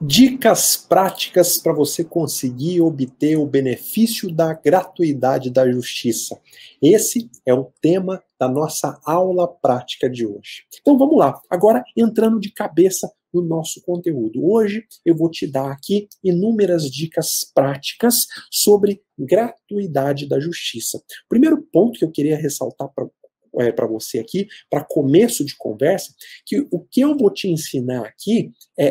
Dicas práticas para você conseguir obter o benefício da gratuidade da justiça. Esse é o tema da nossa aula prática de hoje. Então vamos lá, agora entrando de cabeça no nosso conteúdo. Hoje eu vou te dar aqui inúmeras dicas práticas sobre gratuidade da justiça. O primeiro ponto que eu queria ressaltar para você aqui, para começo de conversa, que o que eu vou te ensinar aqui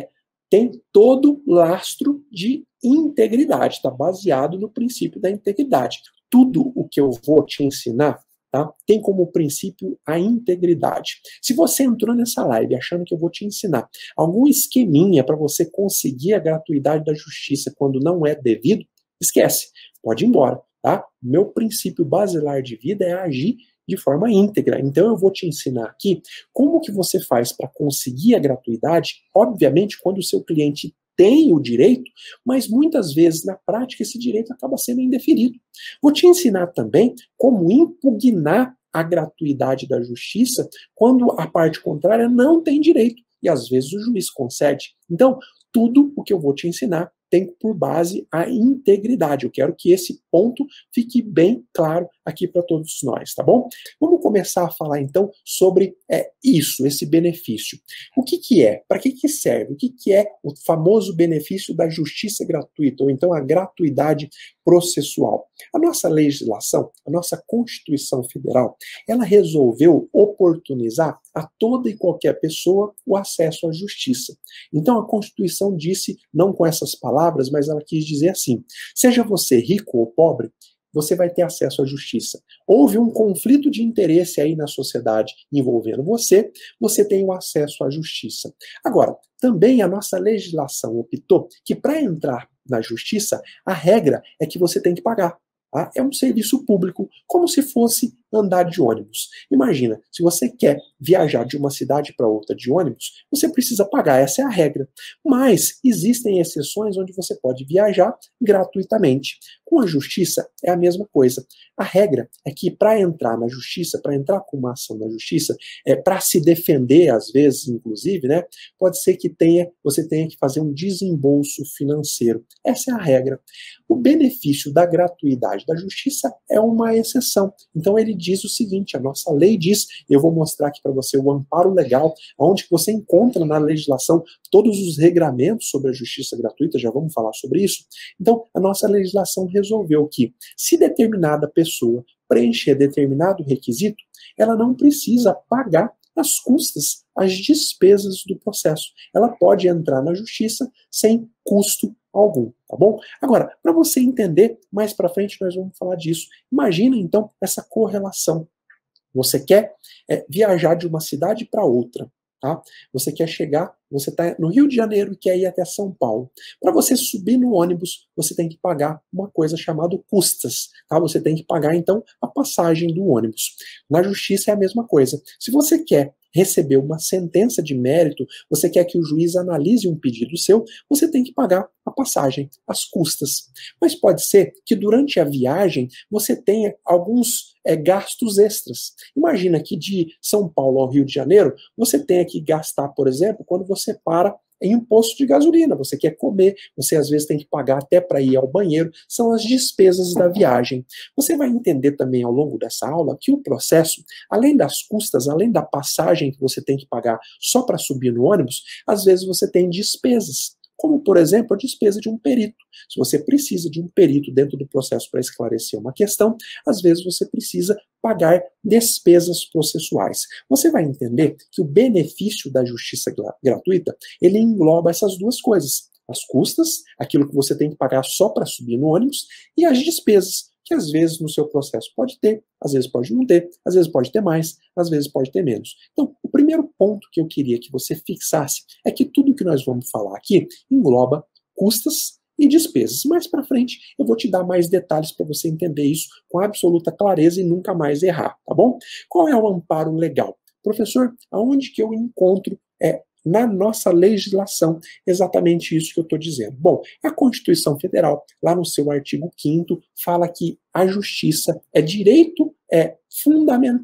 tem todo lastro de integridade, está baseado no princípio da integridade. Tudo o que eu vou te ensinar, tá, tem como princípio a integridade. Se você entrou nessa live achando que eu vou te ensinar algum esqueminha para você conseguir a gratuidade da justiça quando não é devido, esquece, pode ir embora, tá? Meu princípio basilar de vida é agir de forma íntegra. Então eu vou te ensinar aqui como que você faz para conseguir a gratuidade, obviamente quando o seu cliente tem o direito, mas muitas vezes na prática esse direito acaba sendo indeferido. Vou te ensinar também como impugnar a gratuidade da justiça quando a parte contrária não tem direito e às vezes o juiz concede. Então, tudo o que eu vou te ensinar tem por base a integridade. Eu quero que esse ponto fique bem claro aqui para todos nós, tá bom? Vamos começar a falar então sobre esse benefício. O que é? Para que serve? O que é o famoso benefício da justiça gratuita, ou então a gratuidade processual? A nossa legislação, a nossa Constituição Federal, ela resolveu oportunizar a toda e qualquer pessoa o acesso à justiça. Então a Constituição disse, não com essas palavras, mas ela quis dizer assim: seja você rico ou pobre, você vai ter acesso à justiça. Houve um conflito de interesse aí na sociedade envolvendo você, você tem o acesso à justiça. Agora, também a nossa legislação optou que para entrar na justiça, a regra é que você tem que pagar. Tá? É um serviço público, como se fosse andar de ônibus. Imagina, se você quer viajar de uma cidade para outra de ônibus, você precisa pagar, essa é a regra. Mas existem exceções onde você pode viajar gratuitamente. Com a justiça é a mesma coisa. A regra é que para entrar na justiça, para entrar com uma ação na justiça, para se defender, às vezes, inclusive, né, pode ser que você tenha que fazer um desembolso financeiro. Essa é a regra. O benefício da gratuidade da justiça é uma exceção. Então ele diz o seguinte, a nossa lei diz, eu vou mostrar aqui para você o amparo legal, onde você encontra na legislação todos os regramentos sobre a justiça gratuita, já vamos falar sobre isso. Então, a nossa legislação resolveu que, se determinada pessoa preencher determinado requisito, ela não precisa pagar as custas, as despesas do processo. Ela pode entrar na justiça sem custo algum, tá bom? Agora, para você entender, mais para frente nós vamos falar disso. Imagina, então, essa correlação. Você quer viajar de uma cidade para outra, tá? Você quer chegar, você está no Rio de Janeiro e quer ir até São Paulo. Para você subir no ônibus, você tem que pagar uma coisa chamada custas, tá? Você tem que pagar, então, a passagem do ônibus. Na justiça é a mesma coisa. Se você quer receber uma sentença de mérito, você quer que o juiz analise um pedido seu, você tem que pagar a passagem, as custas. Mas pode ser que durante a viagem você tenha alguns gastos extras. Imagina que de São Paulo ao Rio de Janeiro, você tenha que gastar, por exemplo, quando você para em um posto de gasolina, você quer comer, você às vezes tem que pagar até para ir ao banheiro, são as despesas da viagem. Você vai entender também ao longo dessa aula que o processo, além das custas, além da passagem que você tem que pagar só para subir no ônibus, às vezes você tem despesas, como, por exemplo, a despesa de um perito. Se você precisa de um perito dentro do processo para esclarecer uma questão, às vezes você precisa pagar despesas processuais. Você vai entender que o benefício da justiça gratuita, ele engloba essas duas coisas. As custas, aquilo que você tem que pagar só para subir no ônibus, e as despesas, que às vezes no seu processo pode ter, às vezes pode não ter, às vezes pode ter mais, às vezes pode ter menos. Então, o primeiro ponto que eu queria que você fixasse é que tudo que nós vamos falar aqui engloba custas e despesas. Mais para frente, eu vou te dar mais detalhes para você entender isso com absoluta clareza e nunca mais errar, tá bom? Qual é o amparo legal? Professor, aonde que eu encontro na nossa legislação exatamente isso que eu estou dizendo? Bom, a Constituição Federal, lá no seu artigo 5º, fala que a justiça é direito fundamental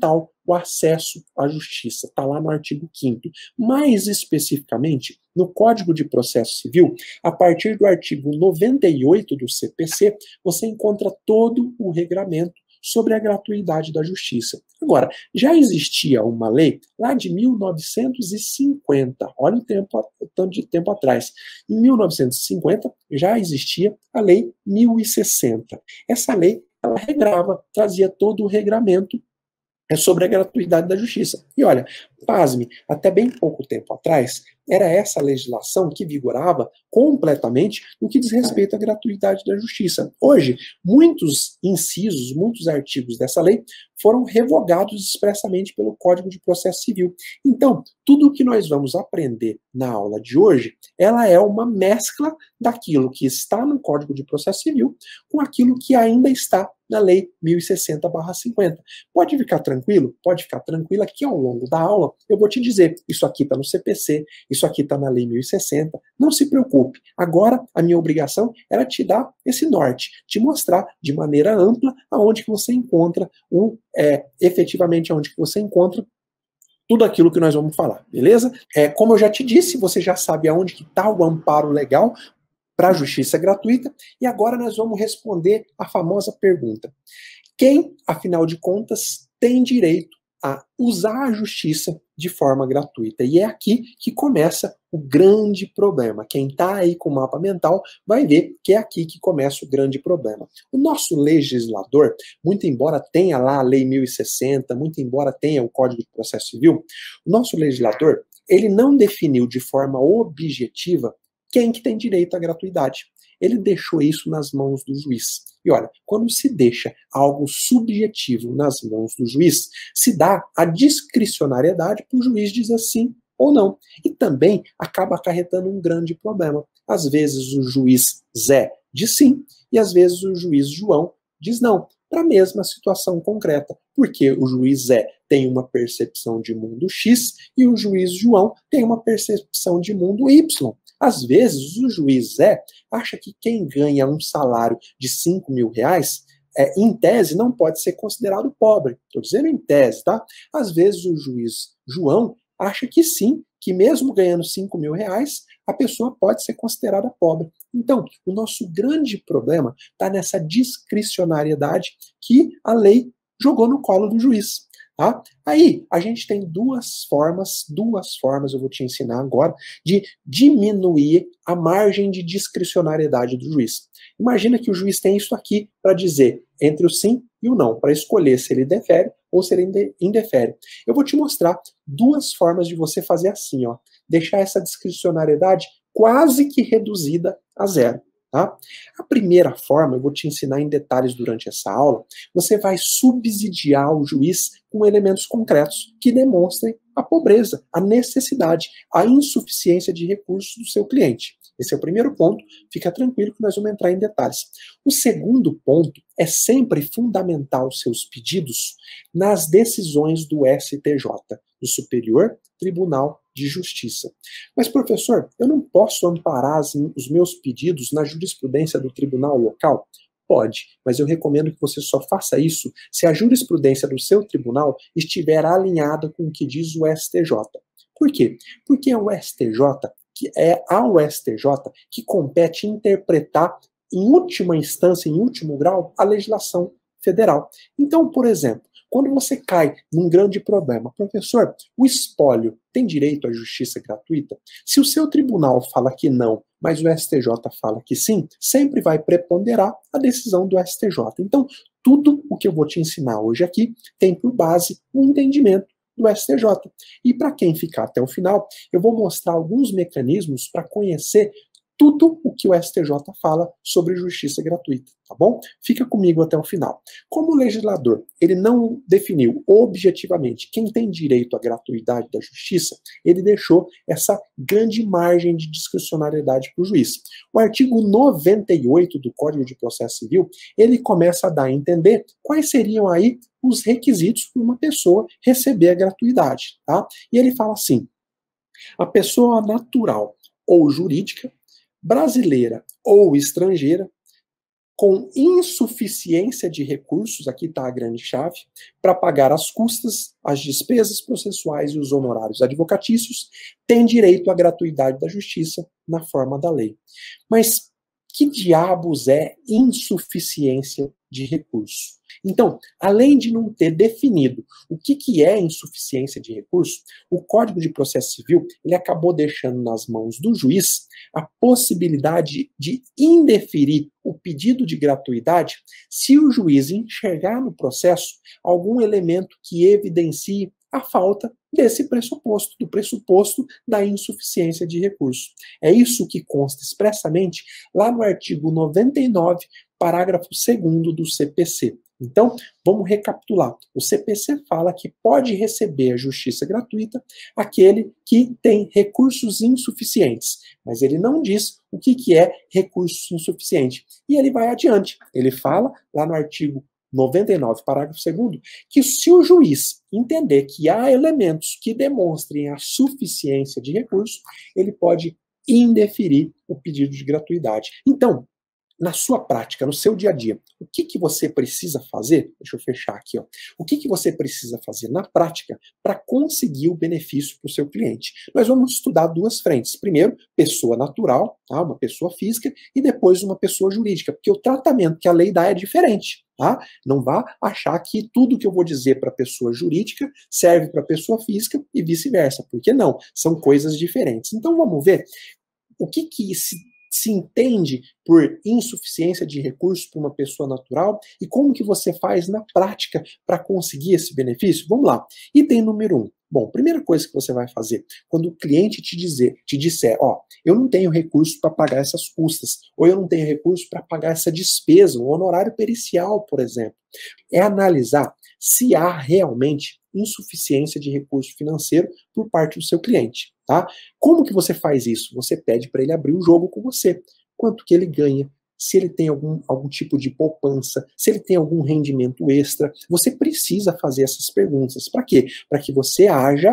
o acesso à justiça. Está lá no artigo 5º. Mais especificamente, no Código de Processo Civil, a partir do artigo 98 do CPC, você encontra todo o regramento sobre a gratuidade da justiça. Agora, já existia uma lei lá de 1950, olha o tanto de tempo atrás. Em 1950 já existia a Lei 1060. Essa lei, ela regrava, trazia todo o regramento sobre a gratuidade da justiça. E olha, pasme, até bem pouco tempo atrás, era essa legislação que vigorava completamente no que diz respeito à gratuidade da justiça. Hoje, muitos incisos, muitos artigos dessa lei foram revogados expressamente pelo Código de Processo Civil. Então, tudo o que nós vamos aprender na aula de hoje, ela é uma mescla daquilo que está no Código de Processo Civil com aquilo que ainda está na Lei 1060/50. Pode ficar tranquilo? Pode ficar tranquila que ao longo da aula eu vou te dizer, isso aqui está no CPC, isso aqui está na Lei 1060, não se preocupe. Agora, a minha obrigação era te dar esse norte, te mostrar de maneira ampla aonde que você encontra efetivamente aonde que você encontra tudo aquilo que nós vamos falar, beleza? Como eu já te disse, você já sabe aonde que está o amparo legal para a justiça gratuita, e agora nós vamos responder a famosa pergunta: quem, afinal de contas, tem direito a usar a justiça de forma gratuita? E é aqui que começa o grande problema. Quem está aí com o mapa mental vai ver que é aqui que começa o grande problema. O nosso legislador, muito embora tenha lá a Lei 1060, muito embora tenha o Código de Processo Civil, o nosso legislador, ele não definiu de forma objetiva quem que tem direito à gratuidade. Ele deixou isso nas mãos do juiz. E olha, quando se deixa algo subjetivo nas mãos do juiz, se dá a discricionariedade para o juiz dizer sim ou não. E também acaba acarretando um grande problema. Às vezes o juiz Zé diz sim, e às vezes o juiz João diz não, para a mesma situação concreta. Porque o juiz Zé tem uma percepção de mundo X e o juiz João tem uma percepção de mundo Y. Às vezes, o juiz Zé acha que quem ganha um salário de 5 mil reais, em tese, não pode ser considerado pobre. Estou dizendo em tese, tá? Às vezes, o juiz João acha que sim, que mesmo ganhando 5 mil reais, a pessoa pode ser considerada pobre. Então, o nosso grande problema está nessa discricionariedade que a lei jogou no colo do juiz. Tá? Aí, a gente tem duas formas, eu vou te ensinar agora, de diminuir a margem de discricionariedade do juiz. Imagina que o juiz tem isso aqui para dizer entre o sim e o não, para escolher se ele defere ou se ele indefere. Eu vou te mostrar duas formas de você fazer assim, ó, deixar essa discricionariedade quase que reduzida a zero. Tá? A primeira forma, eu vou te ensinar em detalhes durante essa aula, você vai subsidiar o juiz com elementos concretos que demonstrem a pobreza, a necessidade, a insuficiência de recursos do seu cliente. Esse é o primeiro ponto, fica tranquilo que nós vamos entrar em detalhes. O segundo ponto é sempre fundamentar os seus pedidos nas decisões do STJ, do Superior Tribunal de Justiça. Mas, professor, eu não posso amparar os meus pedidos na jurisprudência do tribunal local? Pode, mas eu recomendo que você só faça isso se a jurisprudência do seu tribunal estiver alinhada com o que diz o STJ. Por quê? Porque ao STJ que compete interpretar, em última instância, em último grau, a legislação federal. Então, por exemplo, quando você cai num grande problema, professor, o espólio tem direito à justiça gratuita? Se o seu tribunal fala que não, mas o STJ fala que sim, sempre vai preponderar a decisão do STJ. Então, tudo o que eu vou te ensinar hoje aqui tem por base o entendimento do STJ. E para quem ficar até o final, eu vou mostrar alguns mecanismos para conhecer tudo o que o STJ fala sobre justiça gratuita, tá bom? Fica comigo até o final. Como o legislador, ele não definiu objetivamente quem tem direito à gratuidade da justiça, ele deixou essa grande margem de discricionariedade para o juiz. O artigo 98 do Código de Processo Civil, ele começa a dar a entender quais seriam aí os requisitos para uma pessoa receber a gratuidade, tá? E ele fala assim: a pessoa natural ou jurídica, brasileira ou estrangeira, com insuficiência de recursos, aqui está a grande chave, para pagar as custas, as despesas processuais e os honorários advocatícios, tem direito à gratuidade da justiça na forma da lei. Mas que diabos é insuficiência de recurso? Então, além de não ter definido o que é insuficiência de recurso, o Código de Processo Civil ele acabou deixando nas mãos do juiz a possibilidade de indeferir o pedido de gratuidade se o juiz enxergar no processo algum elemento que evidencie a falta desse pressuposto, do pressuposto da insuficiência de recurso. É isso que consta expressamente lá no artigo 99, parágrafo 2º do CPC. Então, vamos recapitular. O CPC fala que pode receber a justiça gratuita aquele que tem recursos insuficientes, mas ele não diz o que é recurso insuficiente. E ele vai adiante. Ele fala, lá no artigo 99, parágrafo 2º, que se o juiz entender que há elementos que demonstrem a suficiência de recurso, ele pode indeferir o pedido de gratuidade. Então, na sua prática, no seu dia a dia, o que você precisa fazer? Deixa eu fechar aqui, ó. O que você precisa fazer na prática para conseguir o benefício para o seu cliente? Nós vamos estudar duas frentes. Primeiro, pessoa natural, tá? Uma pessoa física, e depois uma pessoa jurídica, porque o tratamento que a lei dá é diferente. Tá? Não vá achar que tudo que eu vou dizer para a pessoa jurídica serve para a pessoa física e vice-versa, porque não, são coisas diferentes. Então vamos ver o que se entende por insuficiência de recursos para uma pessoa natural e como que você faz na prática para conseguir esse benefício? Vamos lá. Item número 1. Bom, primeira coisa que você vai fazer, quando o cliente te disser, ó, eu não tenho recurso para pagar essas custas, ou eu não tenho recurso para pagar essa despesa, um honorário pericial, por exemplo, é analisar se há realmente insuficiência de recurso financeiro por parte do seu cliente, tá? Como que você faz isso? Você pede para ele abrir o jogo com você. Quanto que ele ganha, se ele tem algum tipo de poupança, se ele tem algum rendimento extra. Você precisa fazer essas perguntas. Para quê? Para que você haja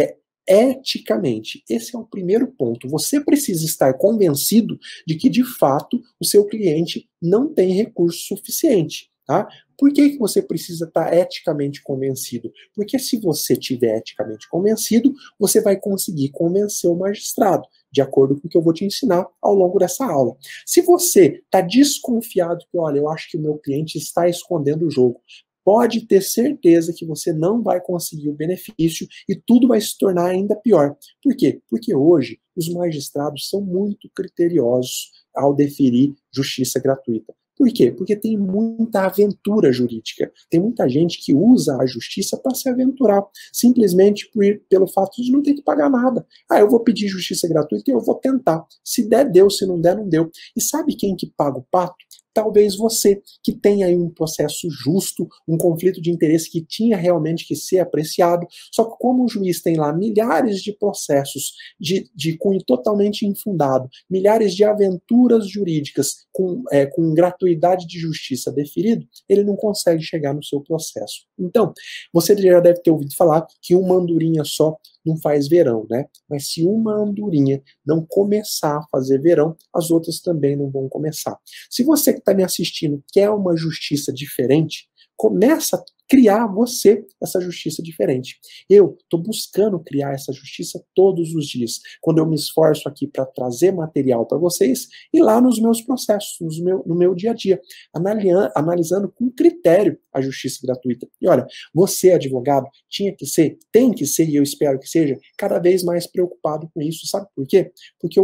eticamente. Esse é o primeiro ponto. Você precisa estar convencido de que, de fato, o seu cliente não tem recurso suficiente. Tá? Por que você precisa estar eticamente convencido? Porque se você estiver eticamente convencido, você vai conseguir convencer o magistrado, de acordo com o que eu vou te ensinar ao longo dessa aula. Se você está desconfiado que, olha, eu acho que o meu cliente está escondendo o jogo, pode ter certeza que você não vai conseguir o benefício e tudo vai se tornar ainda pior. Por quê? Porque hoje os magistrados são muito criteriosos ao deferir justiça gratuita. Por quê? Porque tem muita aventura jurídica. Tem muita gente que usa a justiça para se aventurar, simplesmente pelo fato de não ter que pagar nada. Ah, eu vou pedir justiça gratuita e eu vou tentar. Se der, deu. Se não der, não deu. E sabe quem que paga o pato? Talvez você, que tenha aí um processo justo, um conflito de interesse que tinha realmente que ser apreciado, só que como o juiz tem lá milhares de processos de cunho totalmente infundado, milhares de aventuras jurídicas com gratuidade de justiça deferido, ele não consegue chegar no seu processo. Então, você já deve ter ouvido falar que uma andorinha só não faz verão, né? Mas se uma andorinha não começar a fazer verão, as outras também não vão começar. Se você que está me assistindo quer uma justiça diferente, começa a criar você essa justiça diferente. Eu estou buscando criar essa justiça todos os dias, quando eu me esforço aqui para trazer material para vocês e lá nos meus processos, no meu dia a dia, analisando com critério a justiça gratuita. E olha, você, advogado, tem que ser, e eu espero que seja, cada vez mais preocupado com isso. Sabe por quê? Porque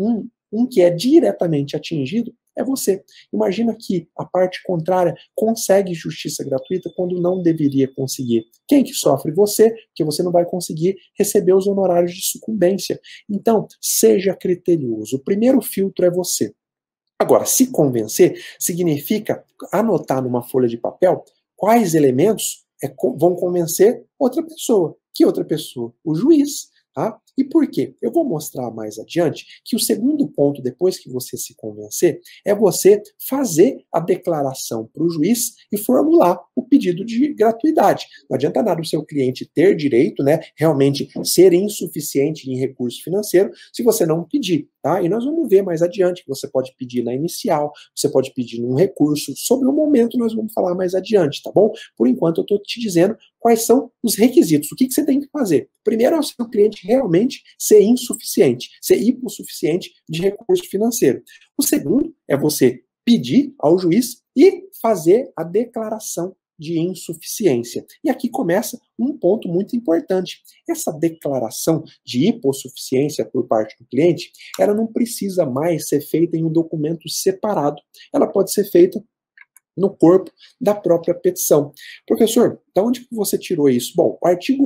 um que é diretamente atingido é você. Imagina que a parte contrária consegue justiça gratuita quando não deveria conseguir. Quem que sofre? Você, porque você não vai conseguir receber os honorários de sucumbência. Então, seja criterioso. O primeiro filtro é você. Agora, se convencer significa anotar numa folha de papel quais elementos vão convencer outra pessoa. Que outra pessoa? O juiz. Tá? E por quê? Eu vou mostrar mais adiante que o segundo ponto, depois que você se convencer, é você fazer a declaração para o juiz e formular o pedido de gratuidade. Não adianta nada o seu cliente ter direito, né, realmente ser insuficiente em recurso financeiro, se você não pedir. tá? E nós vamos ver mais adiante que você pode pedir na inicial, você pode pedir num recurso. Sobre o momento nós vamos falar mais adiante, tá bom? Por enquanto eu estou te dizendo quais são os requisitos, o que você tem que fazer. Primeiro é o seu cliente realmente ser insuficiente, ser hipossuficiente de recurso financeiro. O segundo é você pedir ao juiz e fazer a declaração de insuficiência. E aqui começa um ponto muito importante. Essa declaração de hipossuficiência por parte do cliente, ela não precisa mais ser feita em um documento separado. Ela pode ser feita no corpo da própria petição. Professor, de onde você tirou isso? Bom, o artigo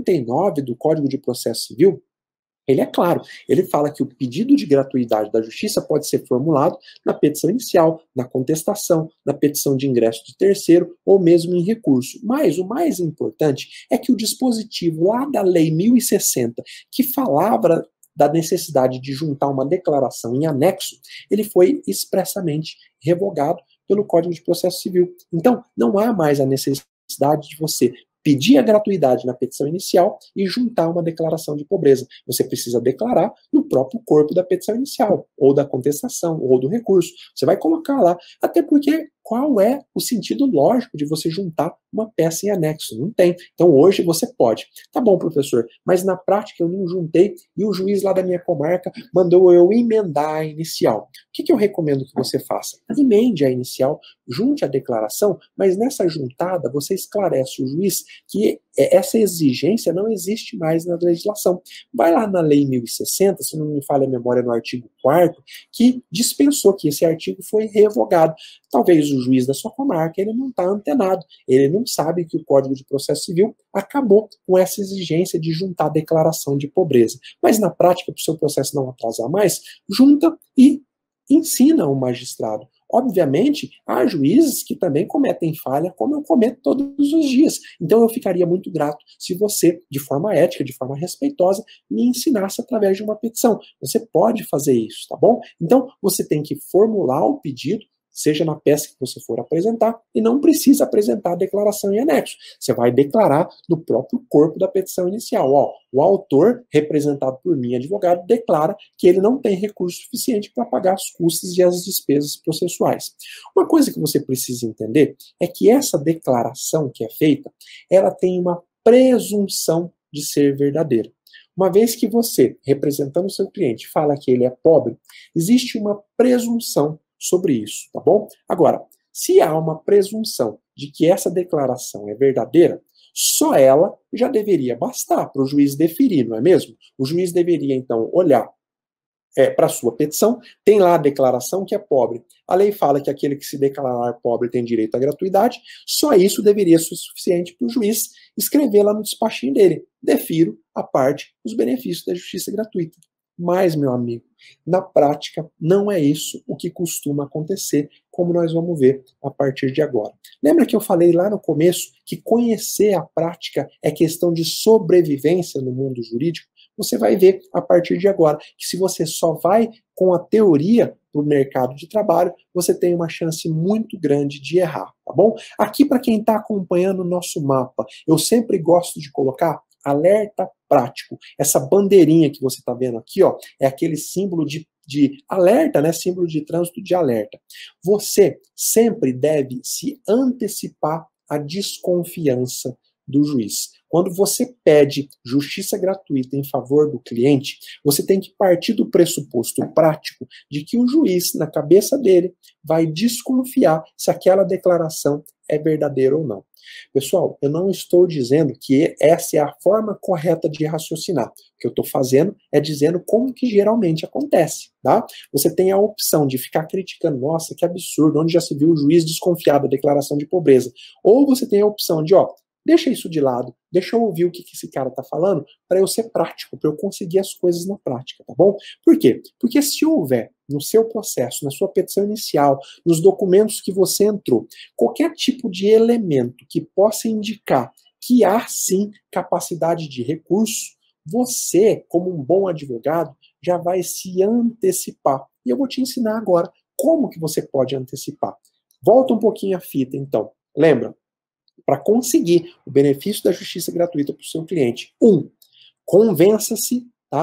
99 do Código de Processo Civil, ele é claro, ele fala que o pedido de gratuidade da justiça pode ser formulado na petição inicial, na contestação, na petição de ingresso de terceiro ou mesmo em recurso. Mas o mais importante é que o dispositivo lá da Lei 1060, que falava da necessidade de juntar uma declaração em anexo, ele foi expressamente revogado pelo Código de Processo Civil. Então, não há mais a necessidade de você pedir a gratuidade na petição inicial e juntar uma declaração de pobreza. Você precisa declarar no próprio corpo da petição inicial, ou da contestação, ou do recurso. Você vai colocar lá, até porque qual é o sentido lógico de você juntar uma peça em anexo? Não tem. Então hoje você pode. Tá bom, professor, mas na prática eu não juntei e o juiz lá da minha comarca mandou eu emendar a inicial. O que eu recomendo que você faça? Emende a inicial, junte a declaração, mas nessa juntada você esclarece o juiz que essa exigência não existe mais na legislação. Vai lá na Lei 1060, se não me falha a memória, no artigo 4º, que dispensou, que esse artigo foi revogado. Talvez o juiz da sua comarca, ele não está antenado, ele não sabe que o Código de Processo Civil acabou com essa exigência de juntar a declaração de pobreza. Mas na prática, para o seu processo não atrasar mais, junta e ensina o magistrado. Obviamente, há juízes que também cometem falha, como eu cometo todos os dias. Então, eu ficaria muito grato se você, de forma ética, de forma respeitosa, me ensinasse através de uma petição. Você pode fazer isso, tá bom? Então, você tem que formular o pedido, seja na peça que você for apresentar, e não precisa apresentar a declaração em anexo. Você vai declarar no próprio corpo da petição inicial. Ó, o autor, representado por mim, advogado, declara que ele não tem recurso suficiente para pagar as custas e as despesas processuais. Uma coisa que você precisa entender é que essa declaração que é feita, ela tem uma presunção de ser verdadeira. Uma vez que você, representando o seu cliente, fala que ele é pobre, existe uma presunção sobre isso, tá bom? Agora, se há uma presunção de que essa declaração é verdadeira, só ela já deveria bastar para o juiz deferir, não é mesmo? O juiz deveria, então, olhar para a sua petição, tem lá a declaração que é pobre. A lei fala que aquele que se declarar pobre tem direito à gratuidade, só isso deveria ser suficiente para o juiz escrever lá no despachinho dele. Defiro a parte dos benefícios da justiça gratuita. Mas, meu amigo, na prática, não é isso o que costuma acontecer, como nós vamos ver a partir de agora. Lembra que eu falei lá no começo que conhecer a prática é questão de sobrevivência no mundo jurídico? Você vai ver a partir de agora que se você só vai com a teoria para o mercado de trabalho, você tem uma chance muito grande de errar, tá bom? Aqui, para quem está acompanhando o nosso mapa, eu sempre gosto de colocar alerta prático. Essa bandeirinha que você está vendo aqui, ó, é aquele símbolo de alerta, né? Símbolo de trânsito de alerta. Você sempre deve se antecipar à desconfiança do juiz. Quando você pede justiça gratuita em favor do cliente, você tem que partir do pressuposto prático de que o juiz, na cabeça dele, vai desconfiar se aquela declaração é verdadeira ou não. Pessoal, eu não estou dizendo que essa é a forma correta de raciocinar. O que eu estou fazendo é dizendo como que geralmente acontece, tá? Você tem a opção de ficar criticando, nossa, que absurdo, onde já se viu o juiz desconfiar da declaração de pobreza. Ou você tem a opção de, ó, deixa isso de lado, deixa eu ouvir o que esse cara tá falando para eu ser prático, para eu conseguir as coisas na prática, tá bom? Por quê? Porque se houver no seu processo, na sua petição inicial, nos documentos que você entrou, qualquer tipo de elemento que possa indicar que há sim capacidade de recurso, você, como um bom advogado, já vai se antecipar. E eu vou te ensinar agora como que você pode antecipar. Volta um pouquinho a fita, então. Lembra? Para conseguir o benefício da justiça gratuita para o seu cliente. Convença-se, tá,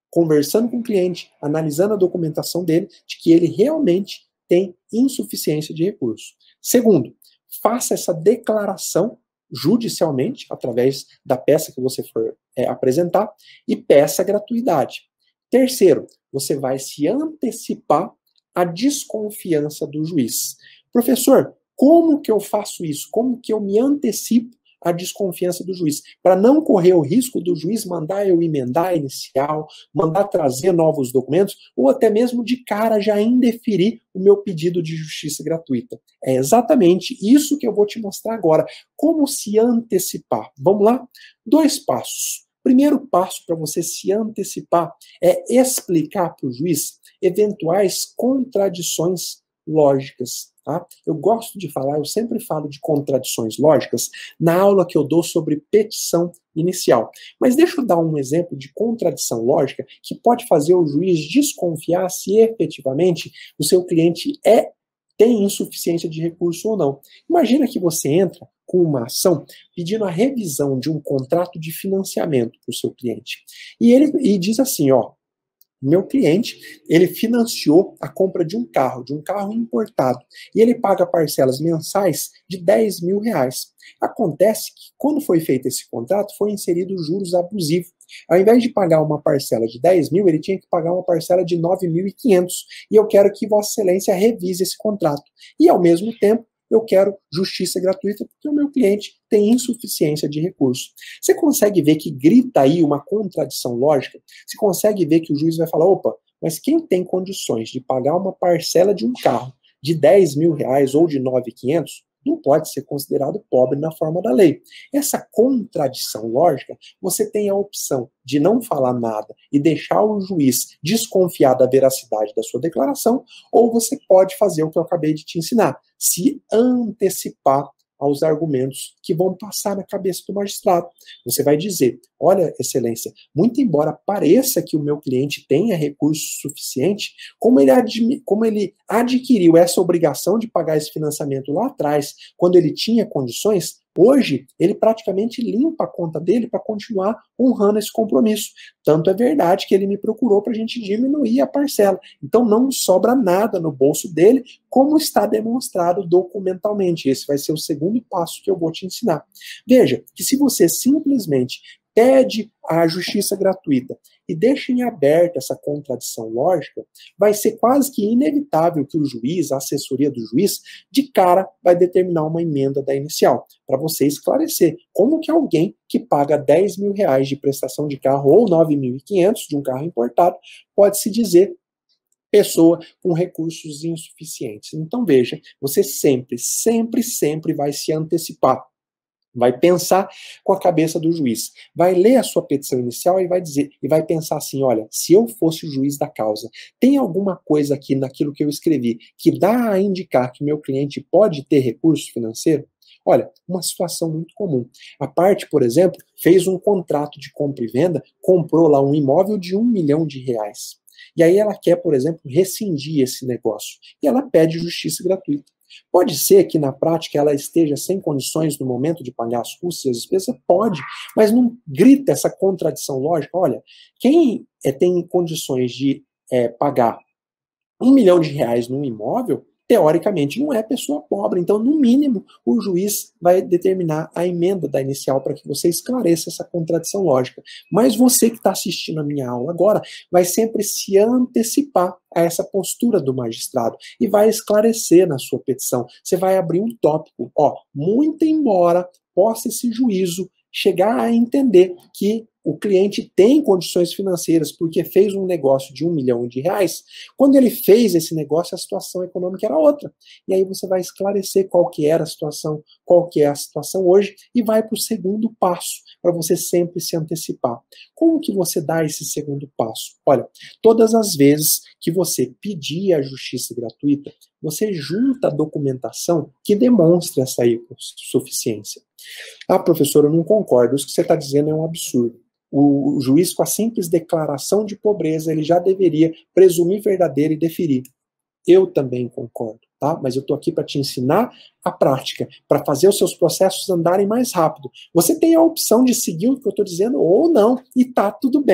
conversando com o cliente, analisando a documentação dele, de que ele realmente tem insuficiência de recurso. Segundo, faça essa declaração judicialmente, através da peça que você for apresentar, e peça gratuidade. Terceiro, você vai se antecipar à desconfiança do juiz. Professor, como que eu faço isso? Como que eu me antecipo à desconfiança do juiz? Para não correr o risco do juiz mandar eu emendar a inicial, mandar trazer novos documentos, ou até mesmo de cara já indeferir o meu pedido de justiça gratuita. É exatamente isso que eu vou te mostrar agora. Como se antecipar? Vamos lá? 2 passos. Primeiro passo para você se antecipar é explicar para o juiz eventuais contradições lógicas. Tá? Eu gosto de falar, eu sempre falo de contradições lógicas na aula que eu dou sobre petição inicial. Mas deixa eu dar um exemplo de contradição lógica que pode fazer o juiz desconfiar se efetivamente o seu cliente tem insuficiência de recurso ou não. Imagina que você entra com uma ação pedindo a revisão de um contrato de financiamento para o seu cliente. E diz assim, ó, meu cliente, ele financiou a compra de um carro importado, e ele paga parcelas mensais de R$10.000. Acontece que, quando foi feito esse contrato, foi inserido juros abusivos. Ao invés de pagar uma parcela de 10 mil, ele tinha que pagar uma parcela de 9.500. E eu quero que Vossa Excelência revise esse contrato. E, ao mesmo tempo, eu quero justiça gratuita porque o meu cliente tem insuficiência de recurso. Você consegue ver que grita aí uma contradição lógica? Você consegue ver que o juiz vai falar, opa, mas quem tem condições de pagar uma parcela de um carro de R$10.000 ou de 9.500 não pode ser considerado pobre na forma da lei. Essa contradição lógica, você tem a opção de não falar nada e deixar o juiz desconfiar da veracidade da sua declaração, ou você pode fazer o que eu acabei de te ensinar, se antecipar aos argumentos que vão passar na cabeça do magistrado. Você vai dizer, olha, excelência, muito embora pareça que o meu cliente tenha recurso suficiente, como ele adquiriu essa obrigação de pagar esse financiamento lá atrás, quando ele tinha condições, hoje ele praticamente limpa a conta dele para continuar honrando esse compromisso. Tanto é verdade que ele me procurou para a gente diminuir a parcela. Então não sobra nada no bolso dele, como está demonstrado documentalmente. Esse vai ser o segundo passo que eu vou te ensinar. Veja que se você simplesmente pede a justiça gratuita e deixa em aberto essa contradição lógica, vai ser quase que inevitável que o juiz, a assessoria do juiz, de cara vai determinar uma emenda da inicial, para você esclarecer como que alguém que paga R$10.000 de prestação de carro ou 9.500 de um carro importado pode se dizer pessoa com recursos insuficientes. Então veja, você sempre vai se antecipar. Vai pensar com a cabeça do juiz. Vai ler a sua petição inicial e vai dizer, e vai pensar assim, olha, se eu fosse o juiz da causa, tem alguma coisa aqui naquilo que eu escrevi que dá a indicar que meu cliente pode ter recurso financeiro? Olha, uma situação muito comum. A parte, por exemplo, fez um contrato de compra e venda, comprou lá um imóvel de R$1 milhão. E aí ela quer, por exemplo, rescindir esse negócio. E ela pede justiça gratuita. Pode ser que na prática ela esteja sem condições no momento de pagar as custas e as despesas? Pode, mas não grita essa contradição lógica. Olha, quem tem condições de pagar R$1 milhão num imóvel, teoricamente não é pessoa pobre. Então, no mínimo, o juiz vai determinar a emenda da inicial para que você esclareça essa contradição lógica. Mas você que está assistindo a minha aula agora vai sempre se antecipar a essa postura do magistrado e vai esclarecer na sua petição. Você vai abrir um tópico. Muito embora possa esse juízo chegar a entender que o cliente tem condições financeiras porque fez um negócio de R$1 milhão, quando ele fez esse negócio, a situação econômica era outra. E aí você vai esclarecer qual que era a situação, qual que é a situação hoje, e vai para o segundo passo, para você sempre se antecipar. Como que você dá esse segundo passo? Olha, todas as vezes que você pedir a justiça gratuita, você junta a documentação que demonstra essa suficiência. Ah, professor, eu não concordo, isso que você está dizendo é um absurdo. O juiz, com a simples declaração de pobreza, ele já deveria presumir verdadeiro e deferir. Eu também concordo, tá? Mas eu estou aqui para te ensinar a prática, para fazer os seus processos andarem mais rápido. Você tem a opção de seguir o que eu estou dizendo ou não, e tá tudo bem.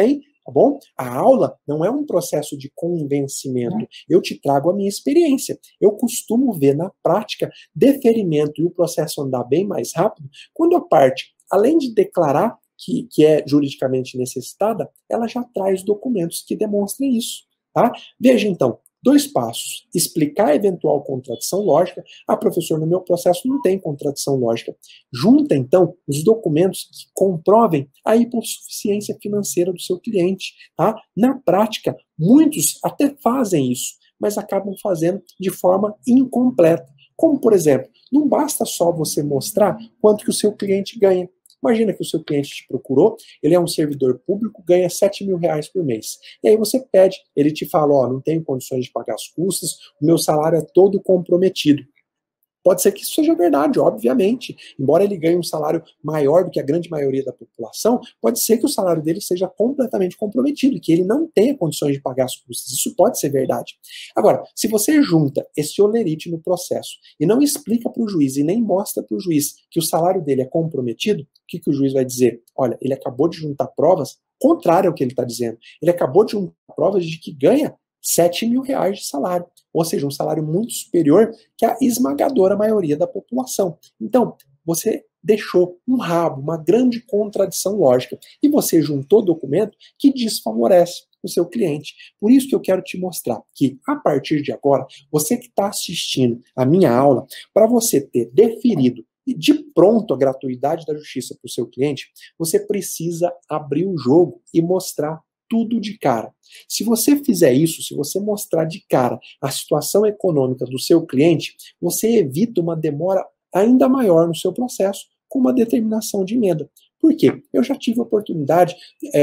tá bom? A aula não é um processo de convencimento. Eu te trago a minha experiência. Eu costumo ver na prática deferimento e o processo andar bem mais rápido quando a parte, além de declarar que é juridicamente necessitada, ela já traz documentos que demonstrem isso, tá? Veja então, 2 passos. Explicar a eventual contradição lógica. Ah, professor, no meu processo não tem contradição lógica. Junta, então, os documentos que comprovem a hipossuficiência financeira do seu cliente, tá? Na prática, muitos até fazem isso, mas acabam fazendo de forma incompleta. Como, por exemplo, não basta só você mostrar quanto que o seu cliente ganha. Imagina que o seu cliente te procurou, ele é um servidor público, ganha 7 mil reais por mês. E aí você pede, ele te fala, ó, não tenho condições de pagar as custas, o meu salário é todo comprometido. Pode ser que isso seja verdade, obviamente. Embora ele ganhe um salário maior do que a grande maioria da população, pode ser que o salário dele seja completamente comprometido, que ele não tenha condições de pagar as custas. Isso pode ser verdade. Agora, se você junta esse olerite no processo e não explica para o juiz e nem mostra para o juiz que o salário dele é comprometido, o que o juiz vai dizer? Olha, ele acabou de juntar provas contrário ao que ele está dizendo. Ele acabou de juntar provas de que ganha 7 mil reais de salário, ou seja, um salário muito superior que a esmagadora maioria da população. Então, você deixou um rabo, uma grande contradição lógica, e você juntou documento que desfavorece o seu cliente. Por isso que eu quero te mostrar que, a partir de agora, você que está assistindo a minha aula, para você ter deferido e de pronto a gratuidade da justiça para o seu cliente, você precisa abrir o jogo e mostrar tudo de cara. Se você fizer isso, se você mostrar de cara a situação econômica do seu cliente, você evita uma demora ainda maior no seu processo com uma determinação de emenda. Por quê? Eu já tive a oportunidade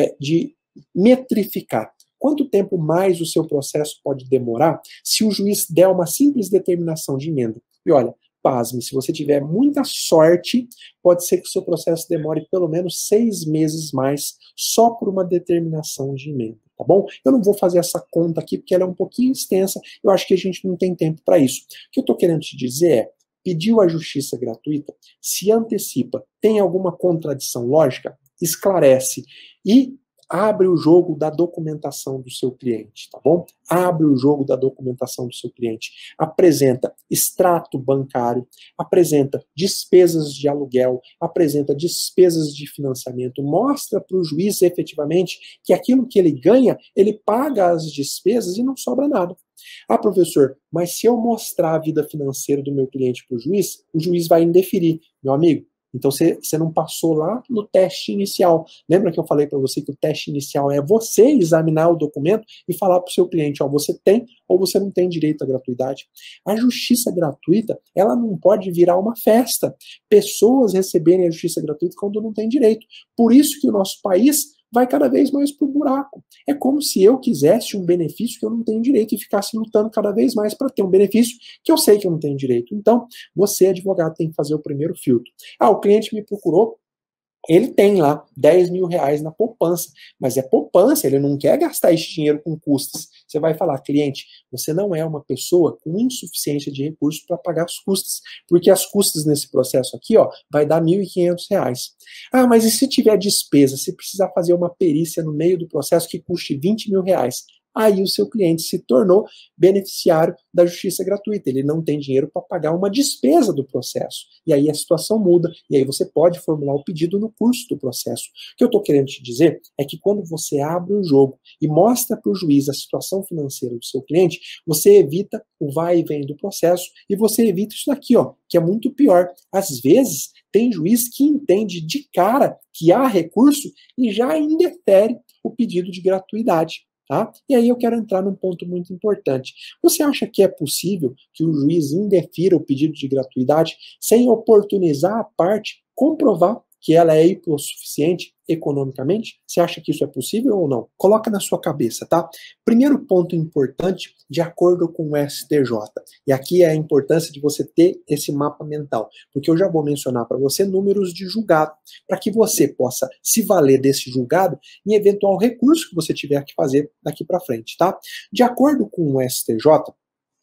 de metrificar quanto tempo mais o seu processo pode demorar se o juiz der uma simples determinação de emenda. E olha, pasme, se você tiver muita sorte, pode ser que o seu processo demore pelo menos 6 meses mais só por uma determinação de emenda, tá bom? Eu não vou fazer essa conta aqui porque ela é um pouquinho extensa, eu acho que a gente não tem tempo para isso. O que eu estou querendo te dizer é, pediu a justiça gratuita, se antecipa, tem alguma contradição lógica, esclarece e abre o jogo da documentação do seu cliente, tá bom? Abre o jogo da documentação do seu cliente. Apresenta extrato bancário, apresenta despesas de aluguel, apresenta despesas de financiamento, mostra para o juiz efetivamente que aquilo que ele ganha, ele paga as despesas e não sobra nada. Ah, professor, mas se eu mostrar a vida financeira do meu cliente para o juiz vai indeferir. Meu amigo, então você não passou lá no teste inicial. Lembra que eu falei para você que o teste inicial é você examinar o documento e falar para o seu cliente, ó, você tem ou você não tem direito à gratuidade. A justiça gratuita, ela não pode virar uma festa. Pessoas receberem a justiça gratuita quando não tem direito. Por isso que o nosso país vai cada vez mais pro buraco. É como se eu quisesse um benefício que eu não tenho direito e ficasse lutando cada vez mais para ter um benefício que eu sei que eu não tenho direito. Então, você, advogado, tem que fazer o primeiro filtro. Ah, o cliente me procurou, ele tem lá 10 mil reais na poupança, mas é poupança, ele não quer gastar esse dinheiro com custas. Você vai falar, cliente, você não é uma pessoa com insuficiência de recursos para pagar as custas, porque as custas nesse processo aqui, ó, vai dar 1.500 reais. Ah, mas e se tiver despesa, se precisar fazer uma perícia no meio do processo que custe 20 mil reais? Aí o seu cliente se tornou beneficiário da justiça gratuita. Ele não tem dinheiro para pagar uma despesa do processo. E aí a situação muda, e aí você pode formular o pedido no curso do processo. O que eu estou querendo te dizer é que quando você abre o jogo e mostra para o juiz a situação financeira do seu cliente, você evita o vai e vem do processo e você evita isso daqui, ó, que é muito pior. Às vezes, tem juiz que entende de cara que há recurso e já indefere o pedido de gratuidade. Tá? E aí eu quero entrar num ponto muito importante. Você acha que é possível que o juiz indefira o pedido de gratuidade sem oportunizar a parte comprovar que ela é hipossuficiente economicamente? Você acha que isso é possível ou não? Coloca na sua cabeça, tá? Primeiro ponto importante, de acordo com o STJ. E aqui é a importância de você ter esse mapa mental, porque eu já vou mencionar para você números de julgado, para que você possa se valer desse julgado em eventual recurso que você tiver que fazer daqui para frente, tá? De acordo com o STJ,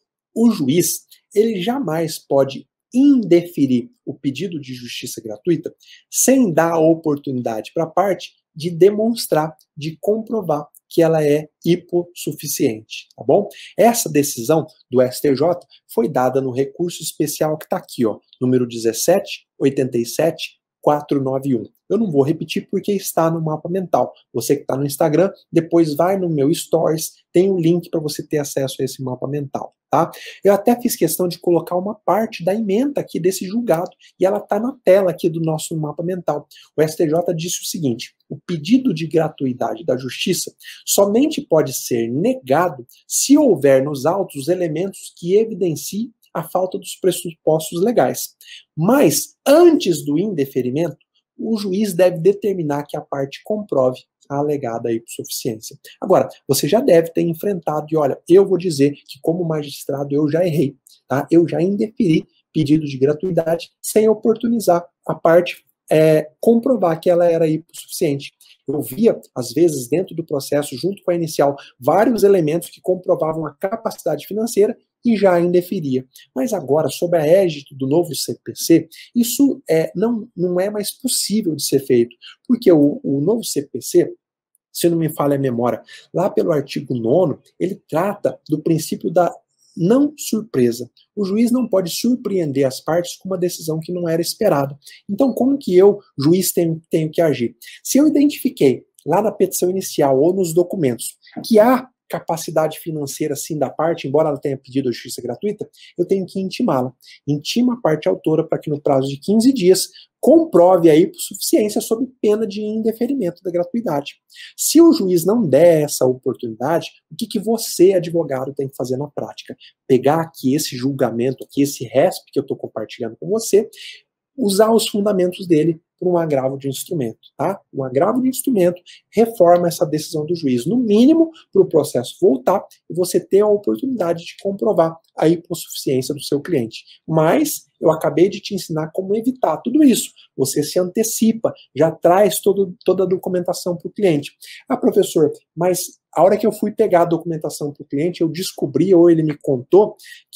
o juiz, ele jamais pode indeferir o pedido de justiça gratuita sem dar a oportunidade para a parte de demonstrar, de comprovar que ela é hipossuficiente, tá bom? Essa decisão do STJ foi dada no recurso especial que está aqui, ó, número 17.87.491. Eu não vou repetir porque está no mapa mental. Você que está no Instagram, depois vai no meu Stories, tem um link para você ter acesso a esse mapa mental, tá? Eu até fiz questão de colocar uma parte da ementa aqui desse julgado, e ela está na tela aqui do nosso mapa mental. O STJ disse o seguinte: o pedido de gratuidade da justiça somente pode ser negado se houver nos autos elementos que evidenciem a falta dos pressupostos legais. Mas, antes do indeferimento, o juiz deve determinar que a parte comprove a alegada hipossuficiência. Agora, você já deve ter enfrentado, e olha, eu vou dizer que como magistrado eu já errei, tá? Eu já indeferi pedido de gratuidade sem oportunizar a parte comprovar que ela era hipossuficiente. Eu via, às vezes, dentro do processo, junto com a inicial, vários elementos que comprovavam a capacidade financeira e já indeferia. Mas agora, sob a égide do novo CPC, isso não é mais possível de ser feito, porque o novo CPC, se não me falha a memória, lá pelo artigo 9º, ele trata do princípio da não surpresa. O juiz não pode surpreender as partes com uma decisão que não era esperada. Então, como que eu, juiz, tenho que agir? Se eu identifiquei lá na petição inicial ou nos documentos que há capacidade financeira sim da parte, embora ela tenha pedido a justiça gratuita, eu tenho que intimá-la. Intima a parte autora para que no prazo de 15 dias comprove a hipossuficiência sob pena de indeferimento da gratuidade. Se o juiz não der essa oportunidade, o que você, advogado, tem que fazer na prática? Pegar aqui esse julgamento, aqui esse RESP que eu estou compartilhando com você, usar os fundamentos dele para um agravo de instrumento, tá? Um agravo de instrumento reforma essa decisão do juiz, no mínimo, para o processo voltar e você ter a oportunidade de comprovar a hipossuficiência do seu cliente. Mas eu acabei de te ensinar como evitar tudo isso. Você se antecipa, já traz toda a documentação para o cliente. Ah, professor, mas a hora que eu fui pegar a documentação para o cliente, eu descobri, ou ele me contou,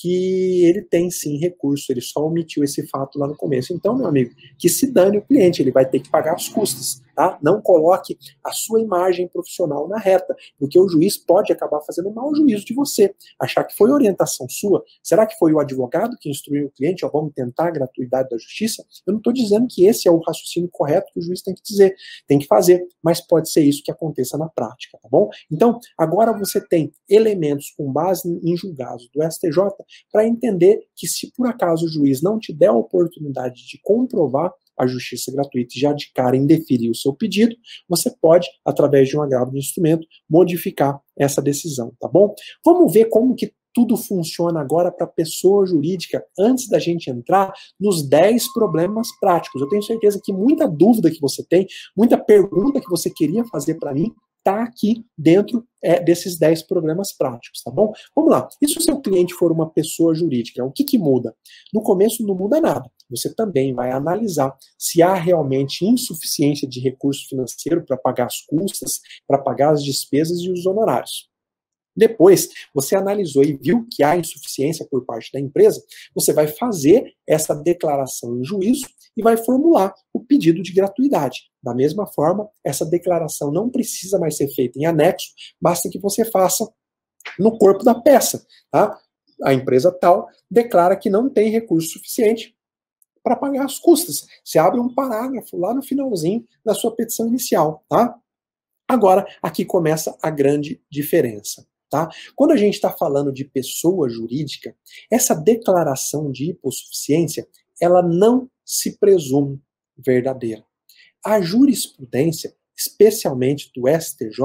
que ele tem sim recurso, ele só omitiu esse fato lá no começo. Então, meu amigo, que se dane o cliente, ele vai ter que pagar as custas, tá? Não coloque a sua imagem profissional na reta, porque o juiz pode acabar fazendo um mau juízo de você, achar que foi orientação sua. Será que foi o advogado que instruiu o cliente, ó, vamos tentar a gratuidade da justiça? Eu não estou dizendo que esse é o raciocínio correto que o juiz tem que dizer, tem que fazer, mas pode ser isso que aconteça na prática, tá bom? Então, agora você tem elementos com base em julgados do STJ para entender que se por acaso o juiz não te der a oportunidade de comprovar a justiça gratuita e já de cara indeferir o seu pedido, você pode, através de um agravo de instrumento, modificar essa decisão, tá bom? Vamos ver como que tudo funciona agora para a pessoa jurídica, antes da gente entrar nos 10 problemas práticos. Eu tenho certeza que muita dúvida que você tem, muita pergunta que você queria fazer para mim, está aqui dentro desses 10 problemas práticos, tá bom? Vamos lá. E se o seu cliente for uma pessoa jurídica, o que muda? No começo não muda nada. Você também vai analisar se há realmente insuficiência de recurso financeiro para pagar as custas, para pagar as despesas e os honorários. Depois, você analisou e viu que há insuficiência por parte da empresa, você vai fazer essa declaração em juízo e vai formular o pedido de gratuidade. Da mesma forma, essa declaração não precisa mais ser feita em anexo, basta que você faça no corpo da peça, tá? A empresa tal declara que não tem recurso suficiente para pagar as custas. Você abre um parágrafo lá no finalzinho da sua petição inicial, tá? Agora, aqui começa a grande diferença. Tá? Quando a gente está falando de pessoa jurídica, essa declaração de hipossuficiência, ela não se presume verdadeira. A jurisprudência, especialmente do STJ,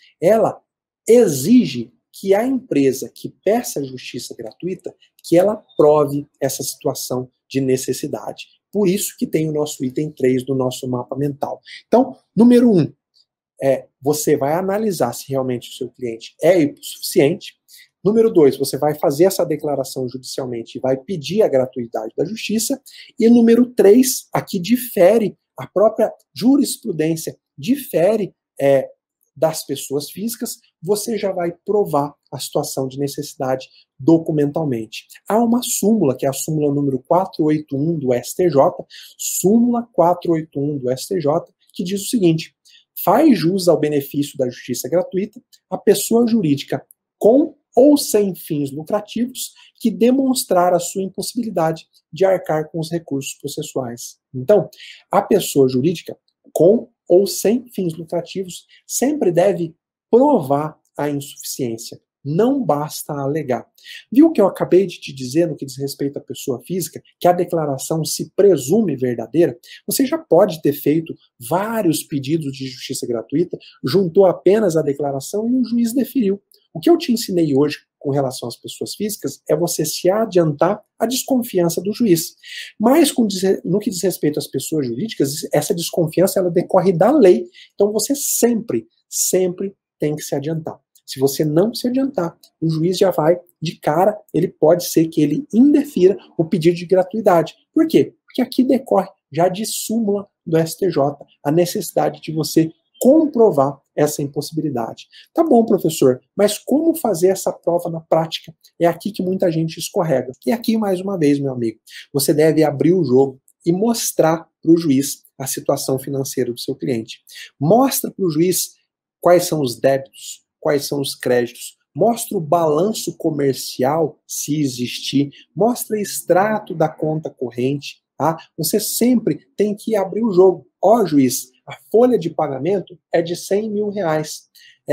ela exige que a empresa que peça justiça gratuita, que ela prove essa situação de necessidade. Por isso que tem o nosso item 3 do nosso mapa mental. Então, número 1, você vai analisar se realmente o seu cliente é hipossuficiente. Número 2, você vai fazer essa declaração judicialmente e vai pedir a gratuidade da justiça. E número 3, aqui difere, a própria jurisprudência difere das pessoas físicas, você já vai provar a situação de necessidade documentalmente. Há uma súmula, que é a súmula número 481 do STJ, súmula 481 do STJ, que diz o seguinte: faz jus ao benefício da justiça gratuita a pessoa jurídica com ou sem fins lucrativos que demonstrar a sua impossibilidade de arcar com os recursos processuais. Então, a pessoa jurídica com ou sem fins lucrativos sempre deve provar a insuficiência. Não basta alegar. Viu o que eu acabei de te dizer no que diz respeito à pessoa física, que a declaração se presume verdadeira? Você já pode ter feito vários pedidos de justiça gratuita, juntou apenas a declaração e o juiz deferiu. O que eu te ensinei hoje com relação às pessoas físicas é você se adiantar à desconfiança do juiz. Mas no que diz respeito às pessoas jurídicas, essa desconfiança ela decorre da lei. Então você sempre tem que se adiantar. Se você não se adiantar, o juiz já vai de cara, ele pode ser que ele indefira o pedido de gratuidade. Por quê? Porque aqui decorre já de súmula do STJ a necessidade de você comprovar essa impossibilidade. Tá bom, professor, mas como fazer essa prova na prática? É aqui que muita gente escorrega. E aqui, mais uma vez, meu amigo, você deve abrir o jogo e mostrar para o juiz a situação financeira do seu cliente. Mostra para o juiz quais são os débitos, quais são os créditos. Mostra o balanço comercial, se existir. Mostra extrato da conta corrente. Tá? Você sempre tem que abrir o jogo. Ó, juiz, a folha de pagamento é de 100 mil reais.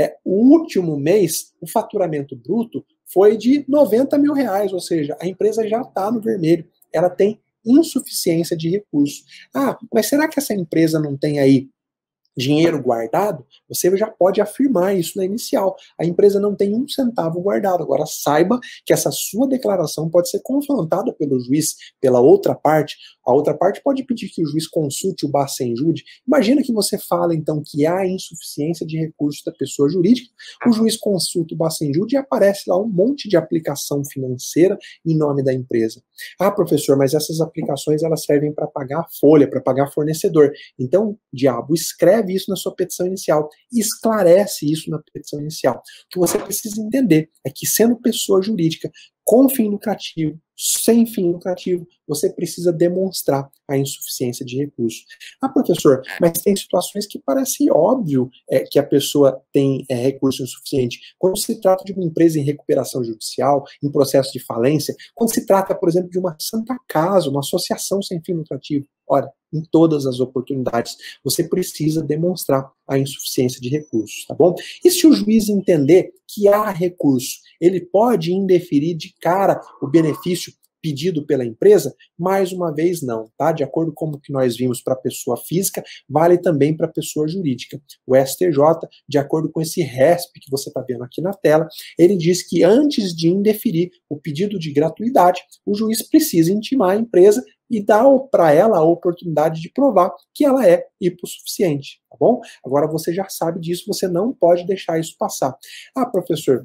O último mês, o faturamento bruto foi de 90 mil reais, ou seja, a empresa já está no vermelho. Ela tem insuficiência de recursos. Ah, mas será que essa empresa não tem aí dinheiro guardado? Você já pode afirmar isso na inicial. A empresa não tem um centavo guardado. Agora, saiba que essa sua declaração pode ser confrontada pelo juiz, pela outra parte. A outra parte pode pedir que o juiz consulte o Bacen-Jude. Imagina que você fala, então, que há insuficiência de recursos da pessoa jurídica, o juiz consulta o Bacen-Jude e aparece lá um monte de aplicação financeira em nome da empresa. Ah, professor, mas essas aplicações elas servem para pagar folha, para pagar fornecedor. Então, diabo, escreve isso na sua petição inicial, esclarece isso na petição inicial. O que você precisa entender é que, sendo pessoa jurídica com fim lucrativo, sem fim lucrativo, você precisa demonstrar a insuficiência de recursos. Ah, professor, mas tem situações que parece óbvio que a pessoa tem recurso insuficiente. Quando se trata de uma empresa em recuperação judicial, em processo de falência, quando se trata, por exemplo, de uma santa casa, uma associação sem fim lucrativo, ora, em todas as oportunidades, você precisa demonstrar a insuficiência de recursos, tá bom? E se o juiz entender que há recurso, ele pode indeferir de cara o benefício pedido pela empresa? Mais uma vez, não, tá? De acordo com o que nós vimos para a pessoa física, vale também para a pessoa jurídica. O STJ, de acordo com esse RESP que você está vendo aqui na tela, ele diz que antes de indeferir o pedido de gratuidade, o juiz precisa intimar a empresa e dar para ela a oportunidade de provar que ela é hipossuficiente, tá bom? Agora você já sabe disso, você não pode deixar isso passar. Ah, professor,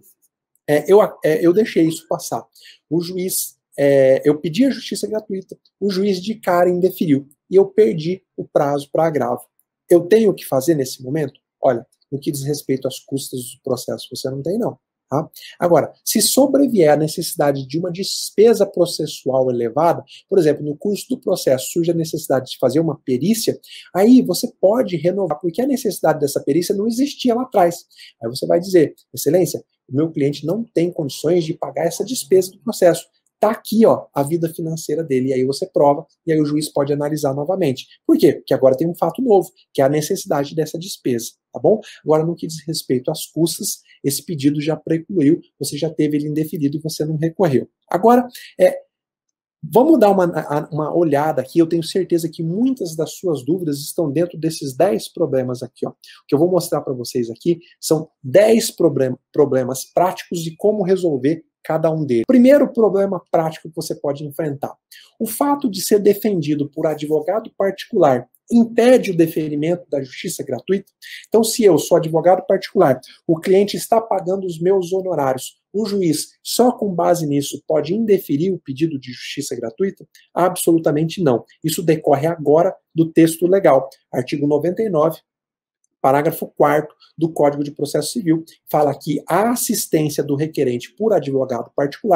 eu deixei isso passar. O juiz, eu pedi a justiça gratuita, o juiz de cara indeferiu e eu perdi o prazo para agravo. Eu tenho o que fazer nesse momento? Olha, no que diz respeito às custas do processo, você não tem, não. Tá? Agora, se sobrevier a necessidade de uma despesa processual elevada, por exemplo, no curso do processo surge a necessidade de fazer uma perícia, aí você pode renovar, porque a necessidade dessa perícia não existia lá atrás. Aí você vai dizer, excelência, o meu cliente não tem condições de pagar essa despesa do processo. Está aqui, ó, a vida financeira dele, e aí você prova, e aí o juiz pode analisar novamente. Por quê? Porque agora tem um fato novo, que é a necessidade dessa despesa, tá bom? Agora, no que diz respeito às custas, esse pedido já precluiu, você já teve ele indeferido e você não recorreu. Agora, vamos dar uma olhada aqui, eu tenho certeza que muitas das suas dúvidas estão dentro desses 10 problemas aqui, ó. O que eu vou mostrar para vocês aqui são 10 problemas práticos de como resolver cada um deles. Primeiro problema prático que você pode enfrentar. O fato de ser defendido por advogado particular impede o deferimento da justiça gratuita? Então, se eu sou advogado particular, o cliente está pagando os meus honorários, o juiz, só com base nisso, pode indeferir o pedido de justiça gratuita? Absolutamente não. Isso decorre agora do texto legal. Artigo 99, parágrafo 4º do Código de Processo Civil, fala que a assistência do requerente por advogado particular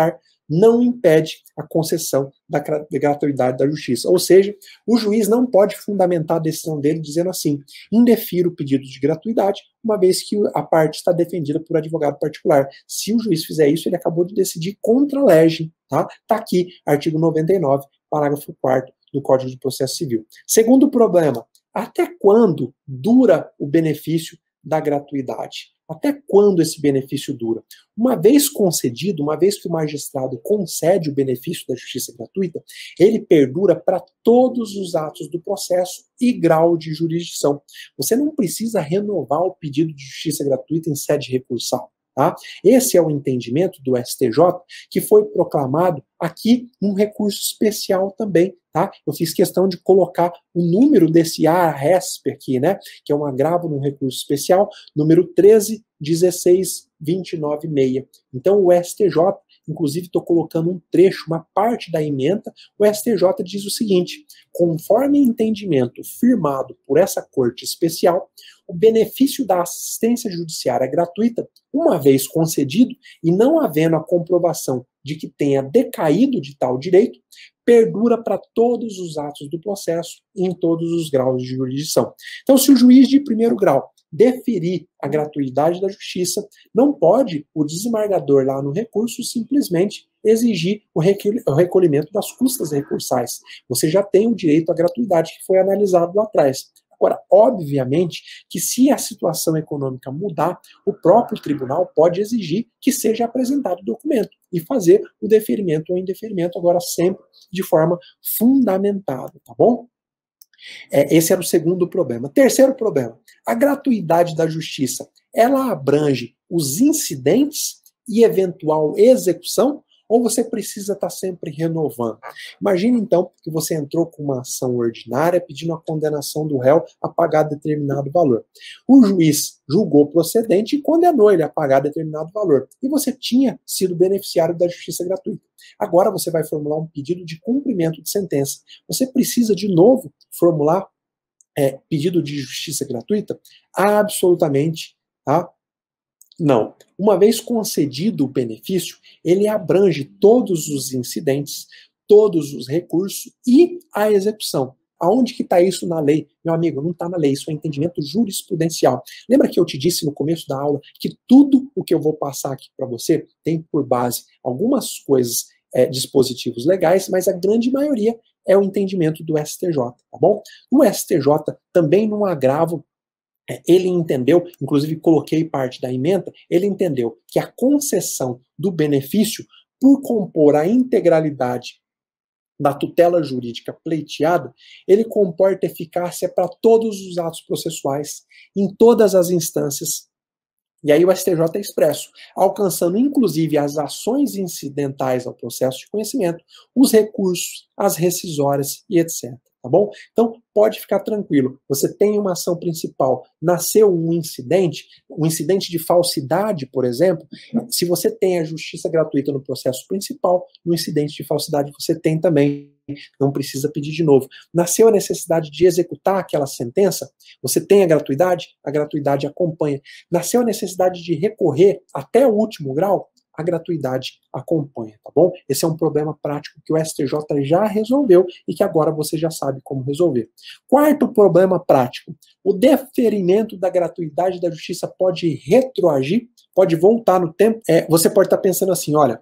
não impede a concessão da gratuidade da justiça. Ou seja, o juiz não pode fundamentar a decisão dele dizendo assim: indefiro o pedido de gratuidade, uma vez que a parte está defendida por advogado particular. Se o juiz fizer isso, ele acabou de decidir contra a lege. Tá aqui, artigo 99, parágrafo 4º do Código de Processo Civil. Segundo problema, até quando dura o benefício da gratuidade? Até quando esse benefício dura? Uma vez concedido, uma vez que o magistrado concede o benefício da justiça gratuita, ele perdura para todos os atos do processo e grau de jurisdição. Você não precisa renovar o pedido de justiça gratuita em sede recursal. Tá? Esse é o entendimento do STJ, que foi proclamado aqui num recurso especial também. Tá? Eu fiz questão de colocar o número desse ARESP aqui, né? Que é um agravo no recurso especial, número 13.16.29.6. Então o STJ, inclusive estou colocando um trecho, uma parte da ementa, o STJ diz o seguinte: conforme entendimento firmado por essa corte especial, o benefício da assistência judiciária gratuita, uma vez concedido e não havendo a comprovação de que tenha decaído de tal direito, perdura para todos os atos do processo e em todos os graus de jurisdição. Então, se o juiz de primeiro grau deferir a gratuidade da justiça, não pode o desembargador lá no recurso simplesmente exigir o recolhimento das custas recursais. Você já tem o direito à gratuidade que foi analisado lá atrás. Agora, obviamente, que se a situação econômica mudar, o próprio tribunal pode exigir que seja apresentado o documento e fazer o deferimento ou indeferimento, agora sempre de forma fundamentada, tá bom? Esse era o segundo problema. Terceiro problema, a gratuidade da justiça, ela abrange os incidentes e eventual execução, ou você precisa estar sempre renovando? Imagine, então, que você entrou com uma ação ordinária pedindo a condenação do réu a pagar determinado valor. O juiz julgou procedente e condenou ele a pagar determinado valor. E você tinha sido beneficiário da justiça gratuita. Agora você vai formular um pedido de cumprimento de sentença. Você precisa, de novo, formular pedido de justiça gratuita? Absolutamente, tá? Não. Uma vez concedido o benefício, ele abrange todos os incidentes, todos os recursos e a execução. Aonde que está isso na lei? Meu amigo, não está na lei, isso é entendimento jurisprudencial. Lembra que eu te disse no começo da aula que tudo o que eu vou passar aqui para você tem por base algumas coisas, dispositivos legais, mas a grande maioria é o entendimento do STJ, tá bom? O STJ também num agravo, ele entendeu, inclusive coloquei parte da ementa, ele entendeu que a concessão do benefício, por compor a integralidade da tutela jurídica pleiteada, ele comporta eficácia para todos os atos processuais, em todas as instâncias. E aí o STJ é expresso, alcançando inclusive as ações incidentais ao processo de conhecimento, os recursos, as rescisórias e etc. Tá bom? Então, pode ficar tranquilo. Você tem uma ação principal, nasceu um incidente de falsidade, por exemplo, se você tem a justiça gratuita no processo principal, no incidente de falsidade você tem também, não precisa pedir de novo. Nasceu a necessidade de executar aquela sentença, você tem a gratuidade acompanha. Nasceu a necessidade de recorrer até o último grau, a gratuidade acompanha, tá bom? Esse é um problema prático que o STJ já resolveu e que agora você já sabe como resolver. Quarto problema prático, o deferimento da gratuidade da justiça pode retroagir, pode voltar no tempo. Você pode estar pensando assim, olha,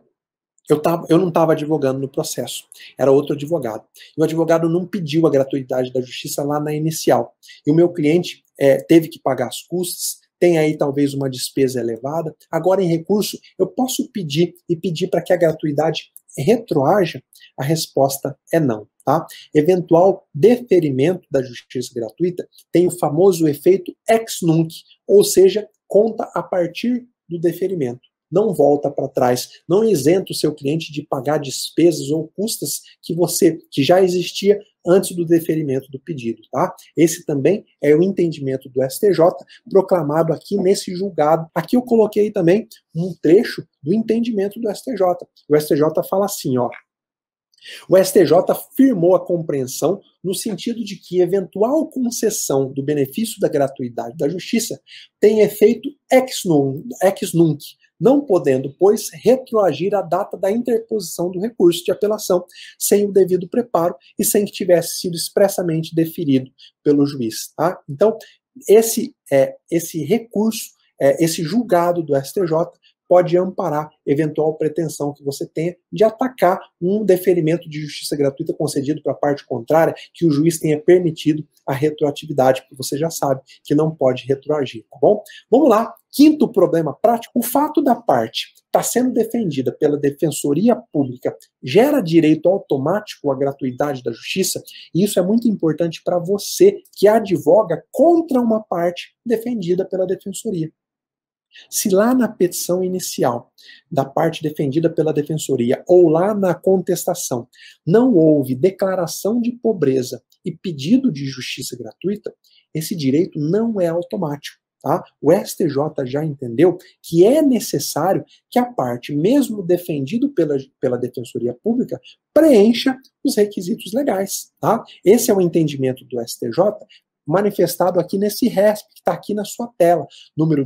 eu não estava advogando no processo, era outro advogado. E o advogado não pediu a gratuidade da justiça lá na inicial. E o meu cliente teve que pagar as custas, tem aí talvez uma despesa elevada. Agora, em recurso, eu posso pedir para que a gratuidade retroaja? A resposta é não, tá? Eventual deferimento da justiça gratuita tem o famoso efeito ex nunc, ou seja, conta a partir do deferimento. Não volta para trás, não isenta o seu cliente de pagar despesas ou custas que já existia antes do deferimento do pedido, tá? Esse também é o entendimento do STJ, proclamado aqui nesse julgado. Aqui eu coloquei também um trecho do entendimento do STJ. O STJ fala assim, ó. O STJ firmou a compreensão no sentido de que eventual concessão do benefício da gratuidade da justiça tem efeito ex nunc, não podendo, pois, retroagir a data da interposição do recurso de apelação, sem o devido preparo e sem que tivesse sido expressamente deferido pelo juiz. Tá? Então, esse recurso, esse julgado do STJ, pode amparar eventual pretensão que você tenha de atacar um deferimento de justiça gratuita concedido para a parte contrária, que o juiz tenha permitido a retroatividade, porque você já sabe que não pode retroagir, tá bom? Vamos lá, quinto problema prático, o fato da parte estar sendo defendida pela Defensoria Pública gera direito automático à gratuidade da justiça, e isso é muito importante para você que advoga contra uma parte defendida pela Defensoria. Se lá na petição inicial da parte defendida pela defensoria ou lá na contestação não houve declaração de pobreza e pedido de justiça gratuita, esse direito não é automático. Tá? O STJ já entendeu que é necessário que a parte, mesmo defendido pela Defensoria Pública, preencha os requisitos legais. Tá? Esse é o entendimento do STJ, manifestado aqui nesse RESP, que está aqui na sua tela, número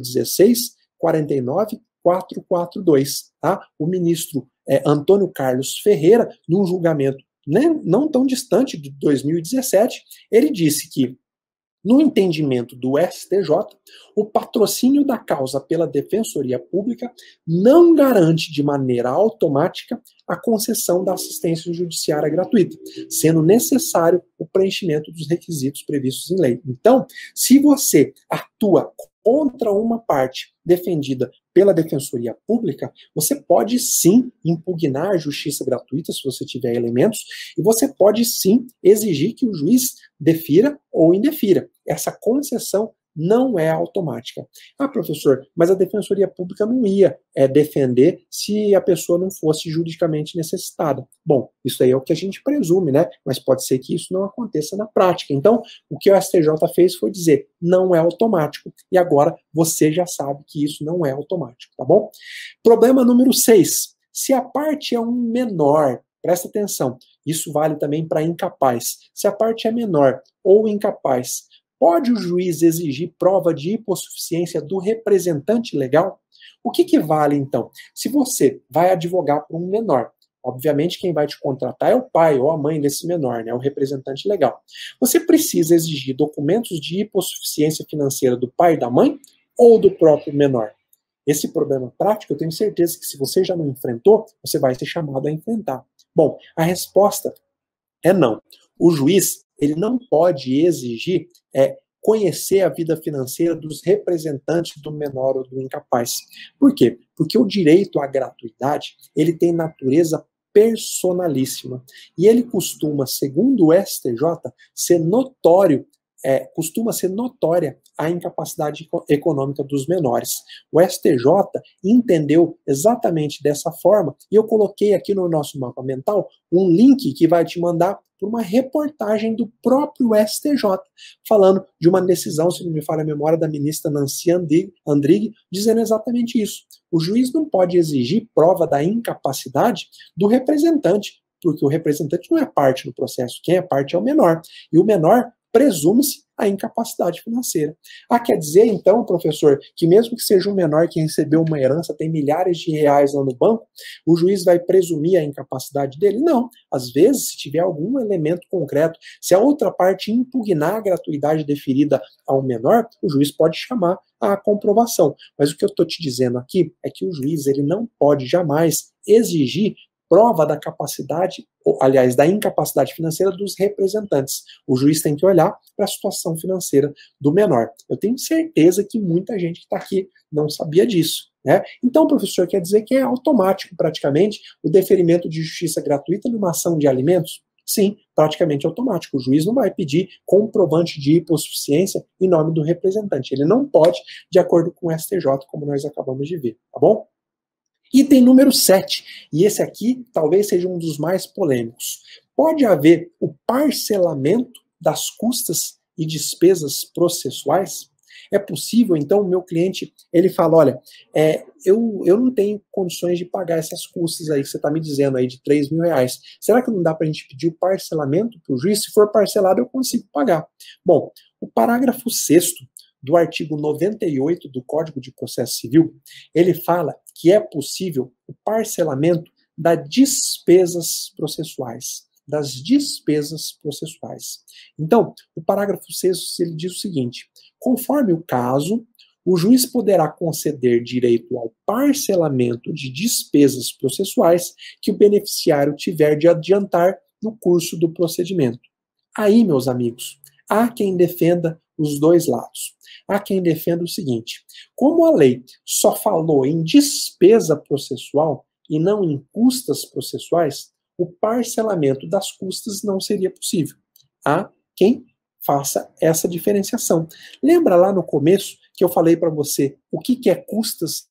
16.49.442. Tá? O ministro Antônio Carlos Ferreira, num julgamento não tão distante de 2017, ele disse que, no entendimento do STJ, o patrocínio da causa pela Defensoria Pública não garante de maneira automática a concessão da assistência judiciária gratuita, sendo necessário o preenchimento dos requisitos previstos em lei. Então, se você atua contra uma parte defendida pela Defensoria Pública, você pode sim impugnar a justiça gratuita, se você tiver elementos, e você pode sim exigir que o juiz defira ou indefira. Essa concessão não é automática. Ah, professor, mas a Defensoria Pública não ia defender se a pessoa não fosse juridicamente necessitada. Bom, isso aí é o que a gente presume, né? Mas pode ser que isso não aconteça na prática. Então, o que o STJ fez foi dizer, não é automático. E agora você já sabe que isso não é automático, tá bom? Problema número 6. Se a parte é um menor, presta atenção, isso vale também para incapaz. Se a parte é menor ou incapaz, pode o juiz exigir prova de hipossuficiência do representante legal? O que vale, então? Se você vai advogar por um menor, obviamente quem vai te contratar é o pai ou a mãe desse menor, né, o representante legal. Você precisa exigir documentos de hipossuficiência financeira do pai e da mãe ou do próprio menor? Esse problema prático, eu tenho certeza que se você já não enfrentou, você vai ser chamado a enfrentar. Bom, a resposta é não. O juiz, ele não pode exigir conhecer a vida financeira dos representantes do menor ou do incapaz. Por quê? Porque o direito à gratuidade, ele tem natureza personalíssima. E ele costuma, segundo o STJ, ser notório, costuma ser notória a incapacidade econômica dos menores. O STJ entendeu exatamente dessa forma, e eu coloquei aqui no nosso mapa mental um link que vai te mandar por uma reportagem do próprio STJ, falando de uma decisão, se não me falha a memória, da ministra Nancy Andrighi, dizendo exatamente isso. O juiz não pode exigir prova da incapacidade do representante, porque o representante não é parte do processo, quem é parte é o menor. E o menor presume-se a incapacidade financeira. Ah, quer dizer, então, professor, que mesmo que seja um menor que recebeu uma herança, tem milhares de reais lá no banco, o juiz vai presumir a incapacidade dele? Não. Às vezes, se tiver algum elemento concreto, se a outra parte impugnar a gratuidade deferida ao menor, o juiz pode chamar a comprovação. Mas o que eu estou te dizendo aqui é que o juiz ele não pode jamais exigir prova da capacidade, aliás, da incapacidade financeira dos representantes. O juiz tem que olhar para a situação financeira do menor. Eu tenho certeza que muita gente que está aqui não sabia disso, né? Então, professor, quer dizer que é automático, praticamente, o deferimento de justiça gratuita numa ação de alimentos? Sim, praticamente automático. O juiz não vai pedir comprovante de hipossuficiência em nome do representante. Ele não pode, de acordo com o STJ, como nós acabamos de ver, tá bom? Item número 7, e esse aqui talvez seja um dos mais polêmicos. Pode haver o parcelamento das custas e despesas processuais? É possível, então, o meu cliente, ele fala, olha, eu não tenho condições de pagar essas custas aí que você está me dizendo aí de R$3.000. Será que não dá para a gente pedir o parcelamento para o juiz? Se for parcelado, eu consigo pagar. Bom, o parágrafo 6º do artigo 98 do Código de Processo Civil, ele fala que é possível o parcelamento das despesas processuais. Das despesas processuais. Então, o parágrafo 6º, ele diz o seguinte: conforme o caso, o juiz poderá conceder direito ao parcelamento de despesas processuais que o beneficiário tiver de adiantar no curso do procedimento. Aí, meus amigos, há quem defenda os dois lados. Há quem defenda o seguinte: como a lei só falou em despesa processual e não em custas processuais, o parcelamento das custas não seria possível. Há quem faça essa diferenciação. Lembra lá no começo que eu falei para você o que é custas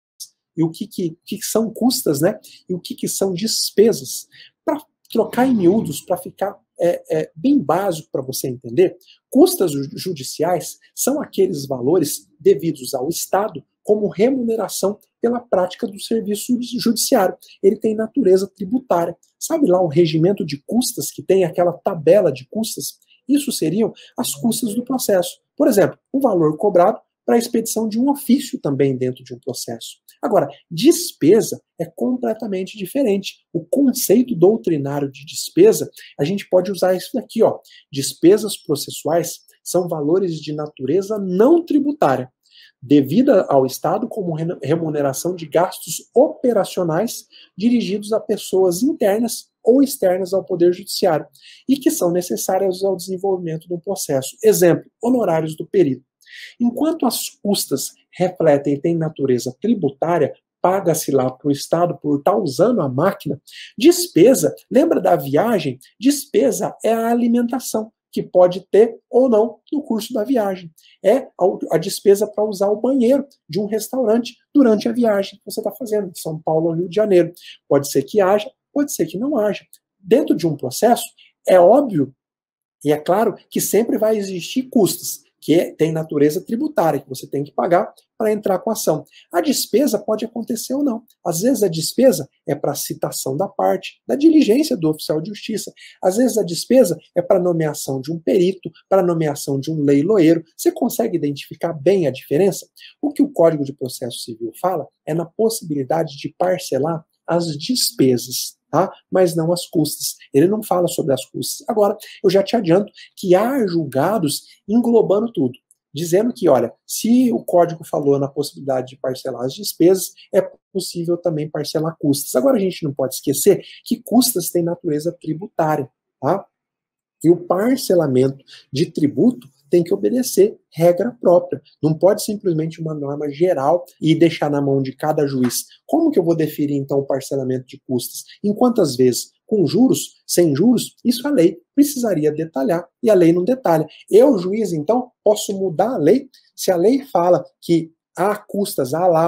e o que são custas, né? E o que são despesas? Para trocar em miúdos, para ficar bem básico para você entender, custas judiciais são aqueles valores devidos ao Estado como remuneração pela prática do serviço judiciário. Ele tem natureza tributária. Sabe lá o regimento de custas, que tem aquela tabela de custas? Isso seriam as custas do processo. Por exemplo, o valor cobrado para a expedição de um ofício também dentro de um processo. Agora, despesa é completamente diferente. O conceito doutrinário de despesa, a gente pode usar isso daqui, ó. Despesas processuais são valores de natureza não tributária, devida ao Estado como remuneração de gastos operacionais dirigidos a pessoas internas ou externas ao Poder Judiciário e que são necessárias ao desenvolvimento do processo. Exemplo, honorários do perito. Enquanto as custas refletem e têm natureza tributária, paga-se lá para o Estado por estar usando a máquina, despesa, lembra da viagem? Despesa é a alimentação, que pode ter ou não no curso da viagem. É a despesa para usar o banheiro de um restaurante durante a viagem que você está fazendo, de São Paulo ao Rio de Janeiro. Pode ser que haja, pode ser que não haja. Dentro de um processo, é óbvio e é claro que sempre vai existir custos, que tem natureza tributária, que você tem que pagar para entrar com a ação. A despesa pode acontecer ou não. Às vezes a despesa é para citação da parte, da diligência do oficial de justiça. Às vezes a despesa é para nomeação de um perito, para nomeação de um leiloeiro. Você consegue identificar bem a diferença? O que o Código de Processo Civil fala é na possibilidade de parcelar as despesas, tá? Mas não as custas. Ele não fala sobre as custas. Agora, eu já te adianto que há julgados englobando tudo, dizendo que, olha, se o código falou na possibilidade de parcelar as despesas, é possível também parcelar custas. Agora, a gente não pode esquecer que custas têm natureza tributária, tá? E o parcelamento de tributo tem que obedecer regra própria. Não pode simplesmente uma norma geral e deixar na mão de cada juiz. Como que eu vou definir, então, o parcelamento de custas? Em quantas vezes? Com juros? Sem juros? Isso a lei precisaria detalhar, e a lei não detalha. Eu, juiz, então, posso mudar a lei? Se a lei fala que há custas, há lá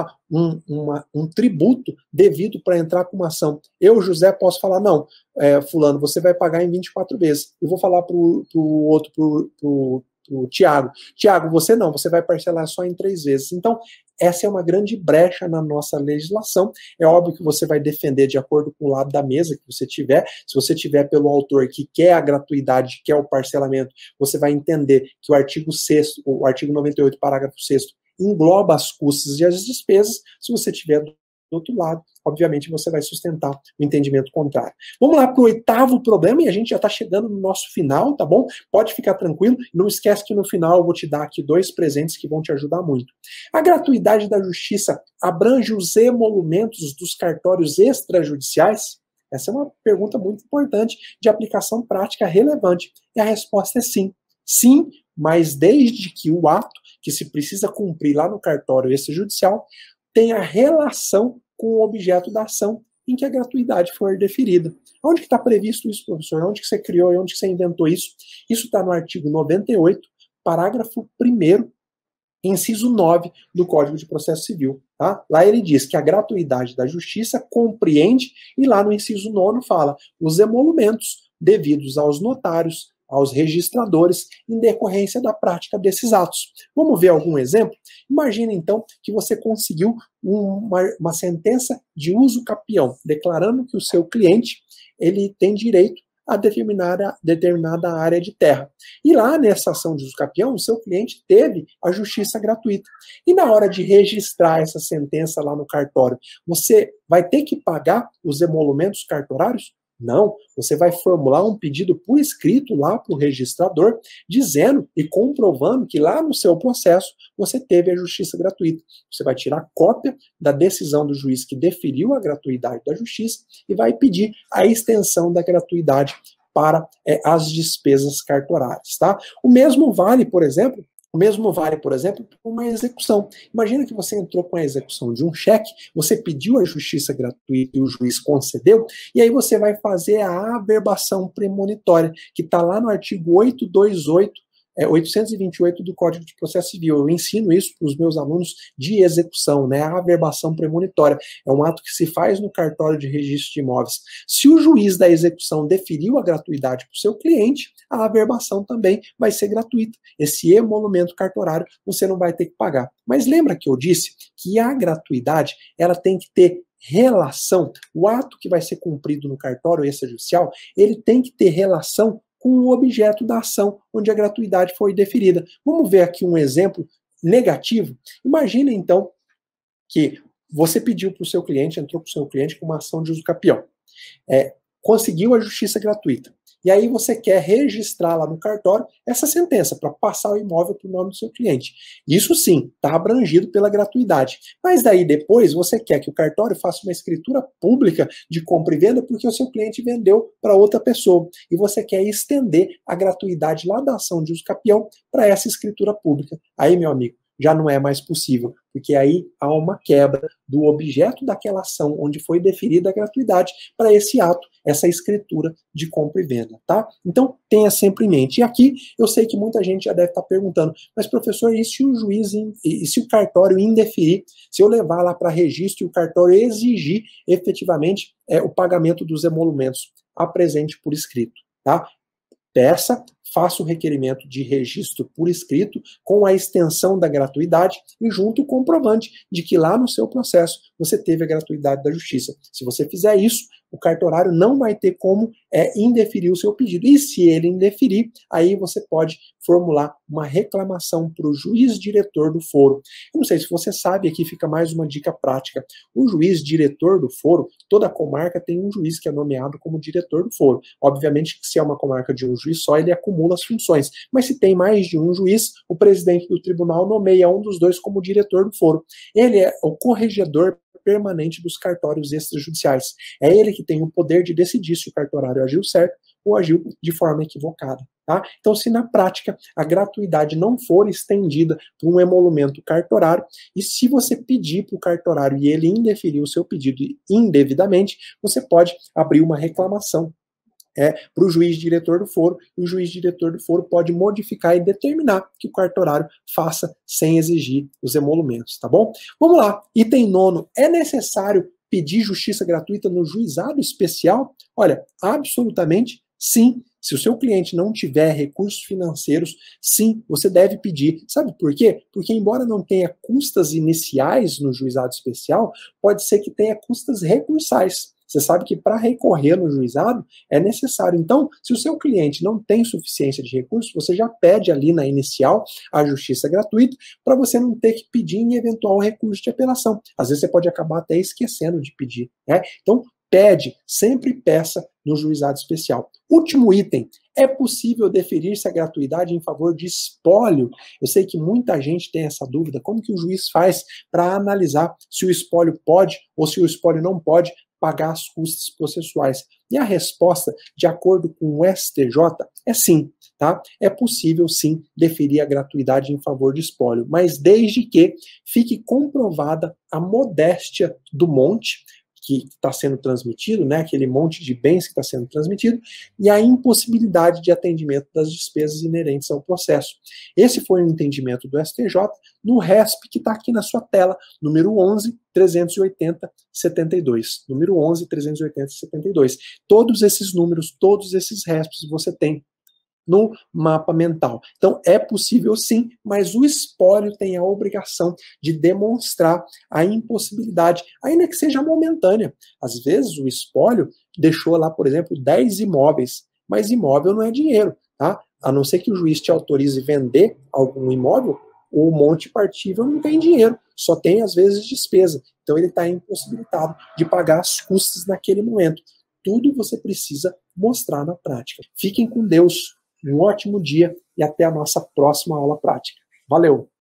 um tributo devido para entrar com uma ação. Eu, José, posso falar, não, fulano, você vai pagar em 24 vezes. Eu vou falar para o outro, pro Tiago. Tiago, você não, você vai parcelar só em 3 vezes. Então, essa é uma grande brecha na nossa legislação. É óbvio que você vai defender de acordo com o lado da mesa que você tiver. Se você tiver pelo autor que quer a gratuidade, que quer o parcelamento, você vai entender que o artigo 6º, o artigo 98, parágrafo 6º, engloba as custas e as despesas. Se você tiver do outro lado, obviamente você vai sustentar o entendimento contrário. Vamos lá para o 8º problema, e a gente já está chegando no nosso final, tá bom? Pode ficar tranquilo, não esquece que no final eu vou te dar aqui 2 presentes que vão te ajudar muito. A gratuidade da justiça abrange os emolumentos dos cartórios extrajudiciais? Essa é uma pergunta muito importante, de aplicação prática relevante. E a resposta é sim. Sim, mas desde que o ato que se precisa cumprir lá no cartório extrajudicial tenha relação com o objeto da ação em que a gratuidade for deferida. Onde que está previsto isso, professor? Onde que você criou e onde que você inventou isso? Isso está no artigo 98, parágrafo 1º, inciso 9 do Código de Processo Civil. Tá? Lá ele diz que a gratuidade da justiça compreende, e lá no inciso 9 fala, os emolumentos devidos aos notários, aos registradores, em decorrência da prática desses atos. Vamos ver algum exemplo? Imagina, então, que você conseguiu uma sentença de uso capião, declarando que o seu cliente ele tem direito a determinada área de terra. E lá nessa ação de usucapião, o seu cliente teve a justiça gratuita. E na hora de registrar essa sentença lá no cartório, você vai ter que pagar os emolumentos cartorários? Não, você vai formular um pedido por escrito lá para o registrador, dizendo e comprovando que lá no seu processo você teve a justiça gratuita. Você vai tirar cópia da decisão do juiz que deferiu a gratuidade da justiça e vai pedir a extensão da gratuidade para as despesas cartorárias, tá? O mesmo vale, por exemplo, para uma execução. Imagina que você entrou com a execução de um cheque, você pediu a justiça gratuita e o juiz concedeu, e aí você vai fazer a averbação premonitória, que está lá no artigo 828 do Código de Processo Civil. Eu ensino isso para os meus alunos de execução, né? A averbação premonitória. É um ato que se faz no cartório de registro de imóveis. Se o juiz da execução deferiu a gratuidade para o seu cliente, a averbação também vai ser gratuita. Esse emolumento cartorário você não vai ter que pagar. Mas lembra que eu disse que a gratuidade ela tem que ter relação, o ato que vai ser cumprido no cartório extrajudicial, ele tem que ter relação com o objeto da ação, onde a gratuidade foi deferida. Vamos ver aqui um exemplo negativo. Imagina, então, que você pediu para o seu cliente, entrou para o seu cliente com uma ação de usucapião. Conseguiu a justiça gratuita. E aí você quer registrar lá no cartório essa sentença para passar o imóvel para o nome do seu cliente. Isso sim, está abrangido pela gratuidade. Mas daí depois você quer que o cartório faça uma escritura pública de compra e venda porque o seu cliente vendeu para outra pessoa. E você quer estender a gratuidade lá da ação de usucapião para essa escritura pública. Aí, meu amigo, já não é mais possível, porque aí há uma quebra do objeto daquela ação onde foi deferida a gratuidade para esse ato, essa escritura de compra e venda, tá? Então, tenha sempre em mente. E aqui, eu sei que muita gente já deve estar perguntando, mas professor, e se o juiz, e se o cartório indeferir, se eu levar lá para registro e o cartório exigir efetivamente o pagamento dos emolumentos? Apresente por escrito, tá? Peça, faça o requerimento de registro por escrito com a extensão da gratuidade e junto o comprovante de que lá no seu processo você teve a gratuidade da justiça. Se você fizer isso, o cartorário não vai ter como indeferir o seu pedido. E se ele indeferir, aí você pode formular uma reclamação para o juiz diretor do foro. Eu não sei se você sabe, aqui fica mais uma dica prática. O juiz diretor do foro, toda comarca tem um juiz que é nomeado como diretor do foro. Obviamente que se é uma comarca de um juiz só, ele acumula as funções. Mas se tem mais de um juiz, o presidente do tribunal nomeia um dos dois como diretor do foro. Ele é o corregedor permanente dos cartórios extrajudiciais. É ele que tem o poder de decidir se o cartorário agiu certo ou agiu de forma equivocada. Tá? Então, se na prática a gratuidade não for estendida para um emolumento cartorário, e se você pedir para o cartorário e ele indeferir o seu pedido indevidamente, você pode abrir uma reclamação para o juiz diretor do foro, e o juiz diretor do foro pode modificar e determinar que o cartorário faça sem exigir os emolumentos, tá bom? Vamos lá, item 9, é necessário pedir justiça gratuita no juizado especial? Olha, absolutamente sim. Se o seu cliente não tiver recursos financeiros, sim, você deve pedir. Sabe por quê? Porque embora não tenha custas iniciais no juizado especial, pode ser que tenha custas recursais. Você sabe que para recorrer no juizado é necessário. Então, se o seu cliente não tem suficiência de recursos, você já pede ali na inicial a justiça gratuita para você não ter que pedir em eventual recurso de apelação. Às vezes você pode acabar até esquecendo de pedir, né? Então, pede, sempre peça no juizado especial. Último item, é possível deferir-se a gratuidade em favor de espólio? Eu sei que muita gente tem essa dúvida, como que o juiz faz para analisar se o espólio pode ou se o espólio não pode pagar as custas processuais? E a resposta, de acordo com o STJ, é sim, tá? É possível sim deferir a gratuidade em favor de espólio, mas desde que fique comprovada a modéstia do monte que está sendo transmitido, né, aquele monte de bens que está sendo transmitido, e a impossibilidade de atendimento das despesas inerentes ao processo. Esse foi o entendimento do STJ no RESP, que está aqui na sua tela, número 11.380.72. Número 11.380.72. Todos esses números, todos esses RESPs você tem no mapa mental. Então, é possível sim, mas o espólio tem a obrigação de demonstrar a impossibilidade, ainda que seja momentânea. Às vezes, o espólio deixou lá, por exemplo, 10 imóveis, mas imóvel não é dinheiro, tá? A não ser que o juiz te autorize vender algum imóvel, o monte partível não tem dinheiro, só tem, às vezes, despesa. Então, ele está impossibilitado de pagar as custas naquele momento. Tudo você precisa mostrar na prática. Fiquem com Deus, um ótimo dia e até a nossa próxima aula prática. Valeu!